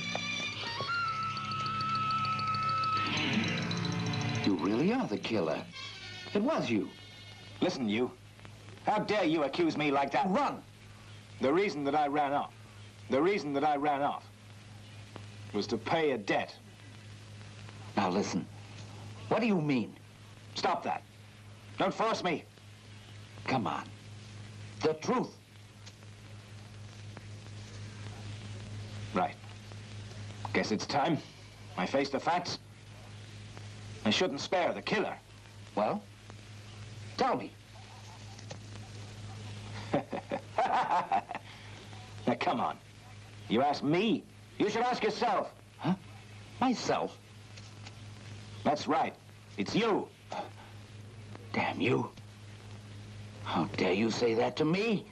You really are the killer. It was you. Listen, you. How dare you accuse me like that? Run! The reason that I ran off, the reason that I ran off was to pay a debt. Now listen, what do you mean? Stop that. Don't force me. Come on. The truth. Right. Guess it's time. I face the facts. I shouldn't spare the killer. Well, tell me. Now, come on. You ask me. You should ask yourself. Huh? Myself? That's right. It's you. Damn you. How dare you say that to me?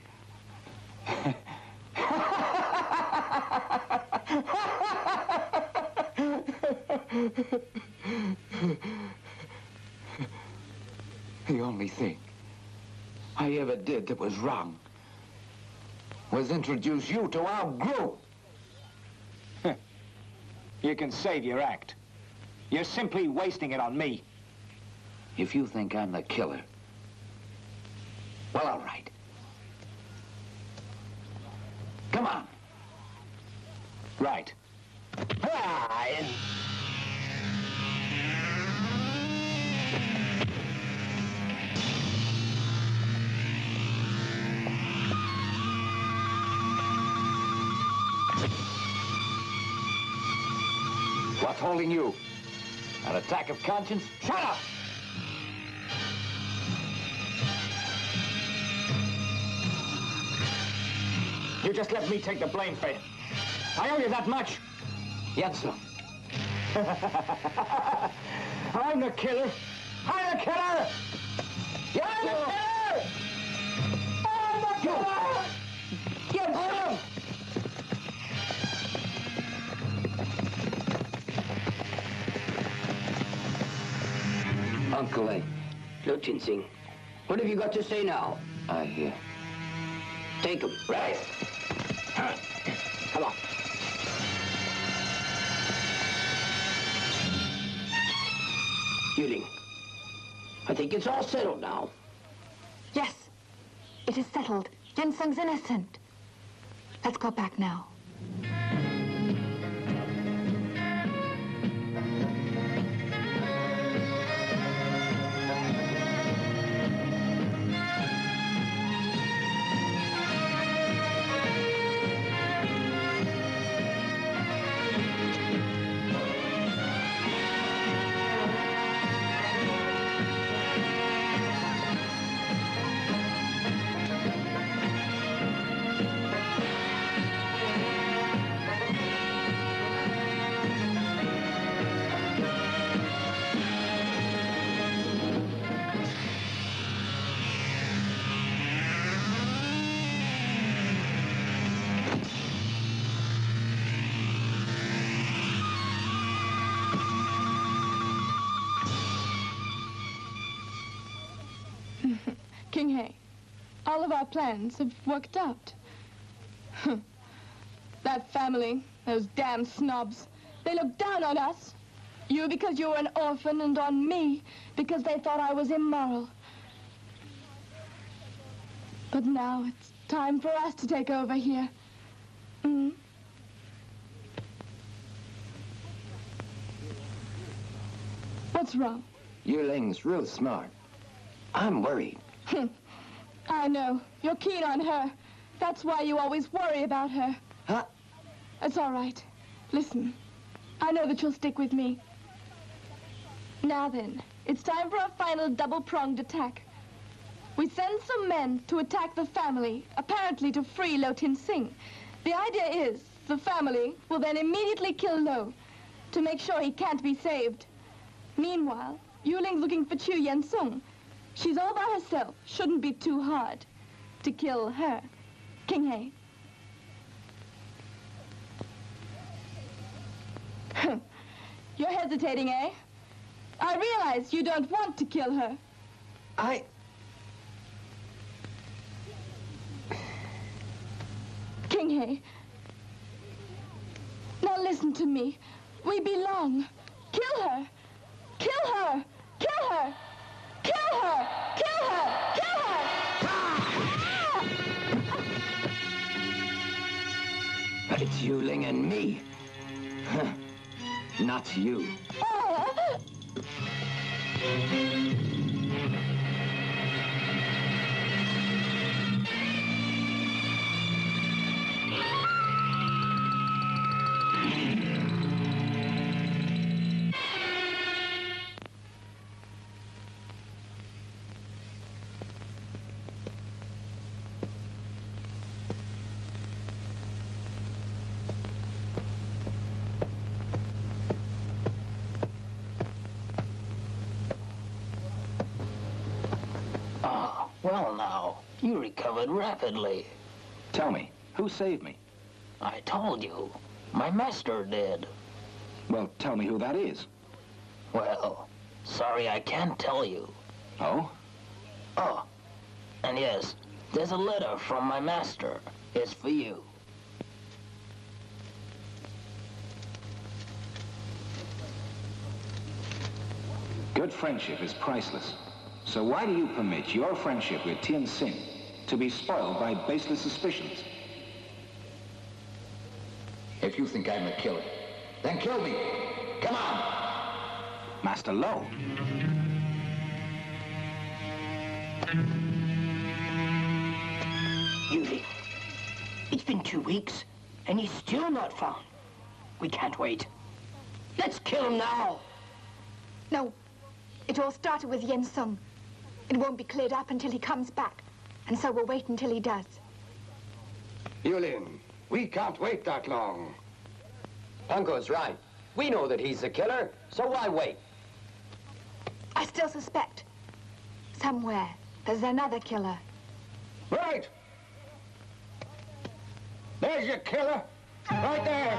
The only thing I ever did that was wrong was introduce you to our group. You can save your act. You're simply wasting it on me. If you think I'm the killer, well, all right. Come on. Right. Ah, What's holding you? An attack of conscience? Shut up! You just let me take the blame for it. I owe you that much. Yen Song. I'm the killer. I'm the killer! I'm the killer! I'm the killer! Yen Song! Uncle A. Lo Chin Sing, what have you got to say now? I hear. Take him. Right. Come on. Yuling, I think it's all settled now. Yes, it is settled. Yen Sung's innocent. Let's go back now. King He, all of our plans have worked out. That family, those damn snobs, they look down on us. You because you were an orphan, and on me because they thought I was immoral. But now it's time for us to take over here. Mm. What's wrong? Yuling's real smart. I'm worried. I know. You're keen on her. That's why you always worry about her. Huh? It's all right. Listen, I know that you'll stick with me. Now then, it's time for our final double-pronged attack. We send some men to attack the family, apparently to free Lo Tin Sing. The idea is the family will then immediately kill Lo to make sure he can't be saved. Meanwhile, Yuling's looking for Chu Yen Sung. She's all by herself. Shouldn't be too hard to kill her. King He. You're hesitating, eh? I realize you don't want to kill her. I... King He. Now listen to me. We belong. Kill her. Kill her. Kill her. Kill her. Kill her. Kill her. But it's Yuling and me. Not you. Well now, you recovered rapidly. Tell me, who saved me? I told you. My master did. Well, tell me who that is. Well, sorry I can't tell you. Oh? Oh, and yes, there's a letter from my master. It's for you. Good friendship is priceless. So why do you permit your friendship with Tien Sing to be spoiled by baseless suspicions? If you think I'm a killer, then kill me. Come on. Master Lo. Yuling, it's been two weeks, and he's still not found. We can't wait. Let's kill him now. No, it all started with Yen Sung. It won't be cleared up until he comes back, and so we'll wait until he does. Yulin, we can't wait that long. Uncle's right. We know that he's the killer, so why wait? I still suspect. Somewhere, there's another killer. Right! There's your killer! Right there!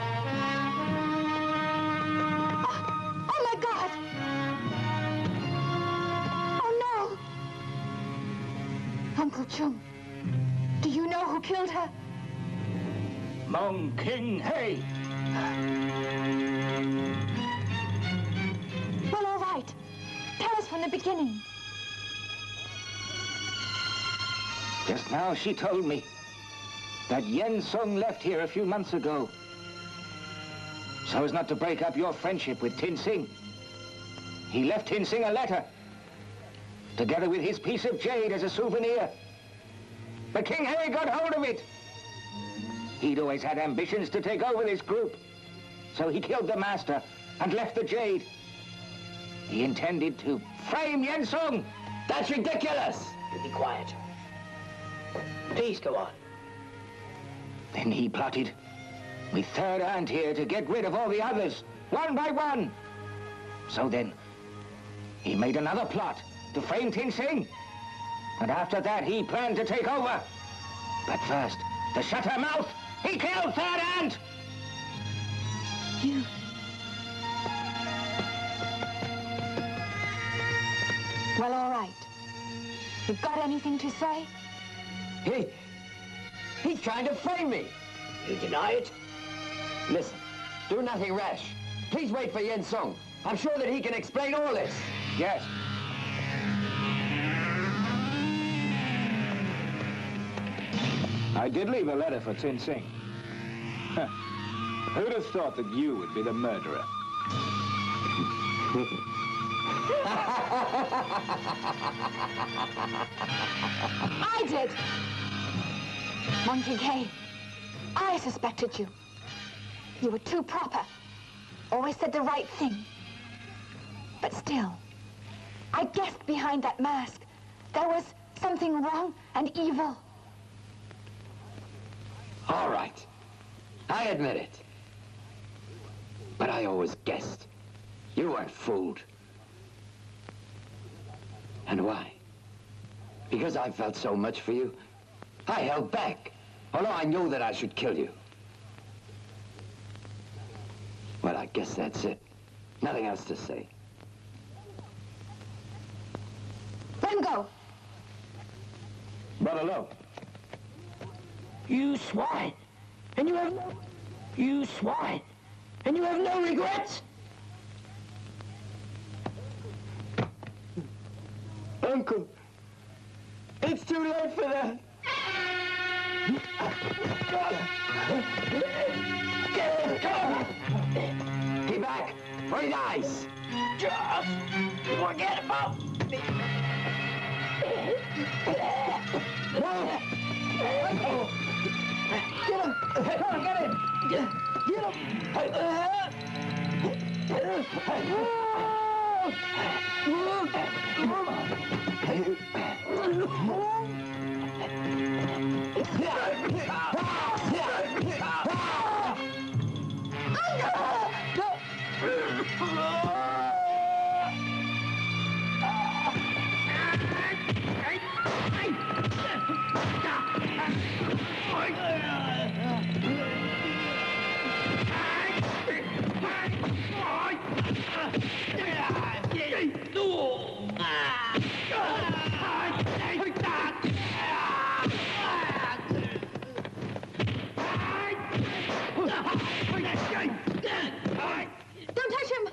Oh, oh my God! Oh, no! Uncle Chung, do you know who killed her? Mong King He! Well, all right. Tell us from the beginning. Just now she told me that Yen Sung left here a few months ago so as not to break up your friendship with Tien Sing. He left Tien Sing a letter, together with his piece of jade as a souvenir. But King He got hold of it. He'd always had ambitions to take over this group, so he killed the master and left the jade. He intended to frame Yen Sung. That's ridiculous! You be quiet. Please go on. Then he plotted with Third Aunt here to get rid of all the others, one by one. So then, he made another plot to frame Tien Sing. And after that, he planned to take over. But first, to shut her mouth, he killed Third Aunt! You... Well, all right. You got anything to say? He... He's trying to frame me. You deny it? Listen, do nothing rash. Please wait for Yen Sung. I'm sure that he can explain all this. Yes. I did leave a letter for Tin Sing. Huh. Who'd have thought that you would be the murderer? I did! Monkey K, I suspected you. You were too proper. Always said the right thing. But still, I guessed behind that mask there was something wrong and evil. All right. I admit it. But I always guessed. You weren't fooled. And why? Because I felt so much for you. I held back, although I knew that I should kill you. Well, I guess that's it. Nothing else to say. Let him go. Brother Lo. You swine. And you have no... You swine. And you have no regrets? Uncle, it's too late for that. Get back, or he dies. Just forget about me. Get him! Come on, get him! Get, get him! Don't touch him!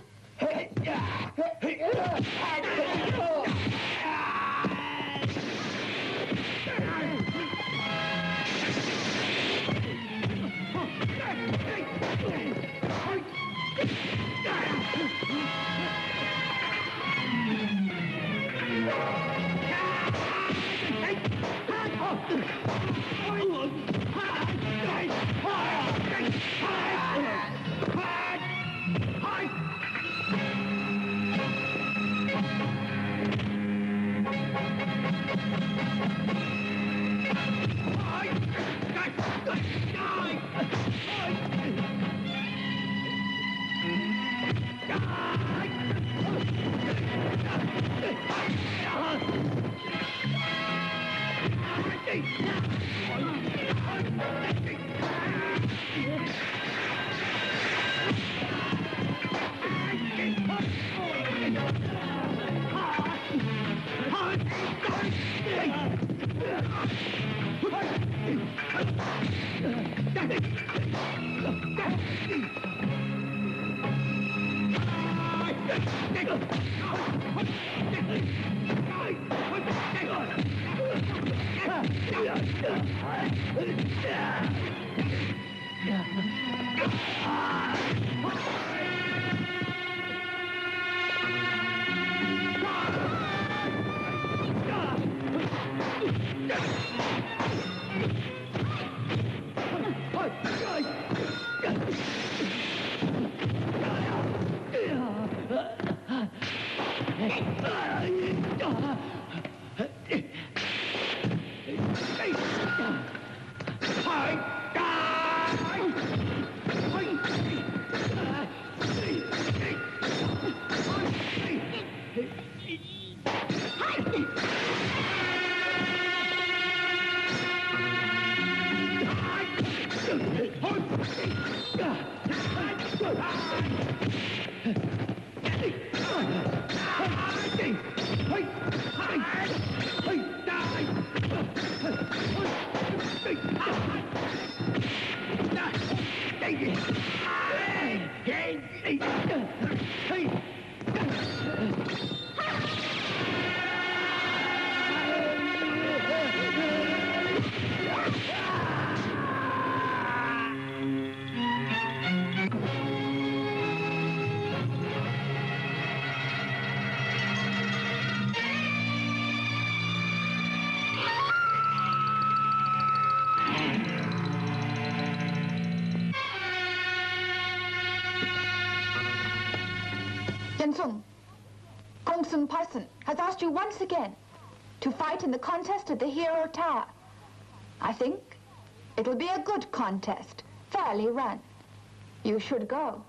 Yensung, Gongsun Parson has asked you once again to fight in the contest at the Hero Tower. I think it'll be a good contest, fairly run. You should go.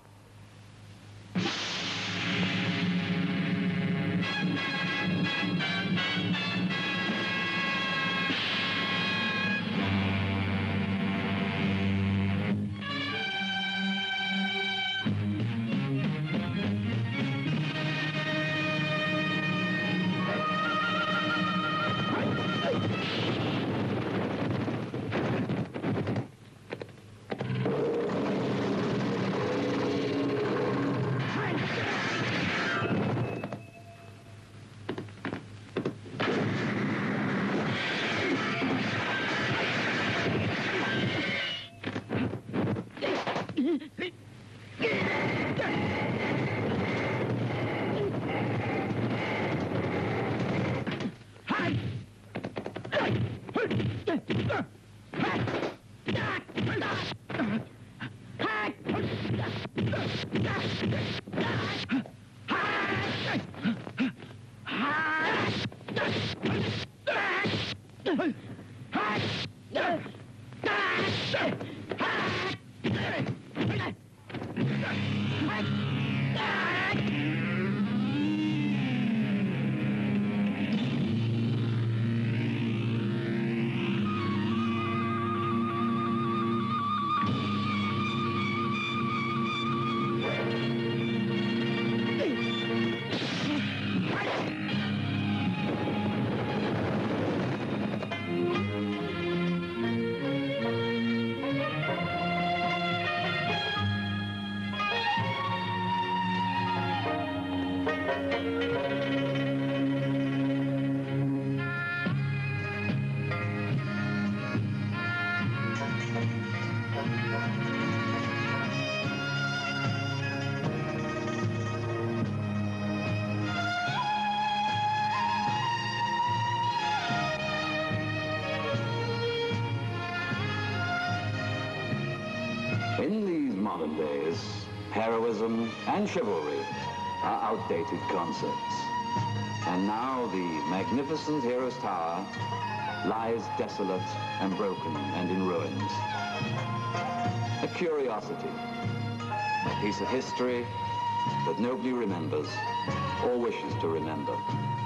In these modern days, heroism and chivalry are outdated concepts. And now the magnificent Hero's Tower lies desolate and broken and in ruins. A curiosity, a piece of history that nobody remembers or wishes to remember.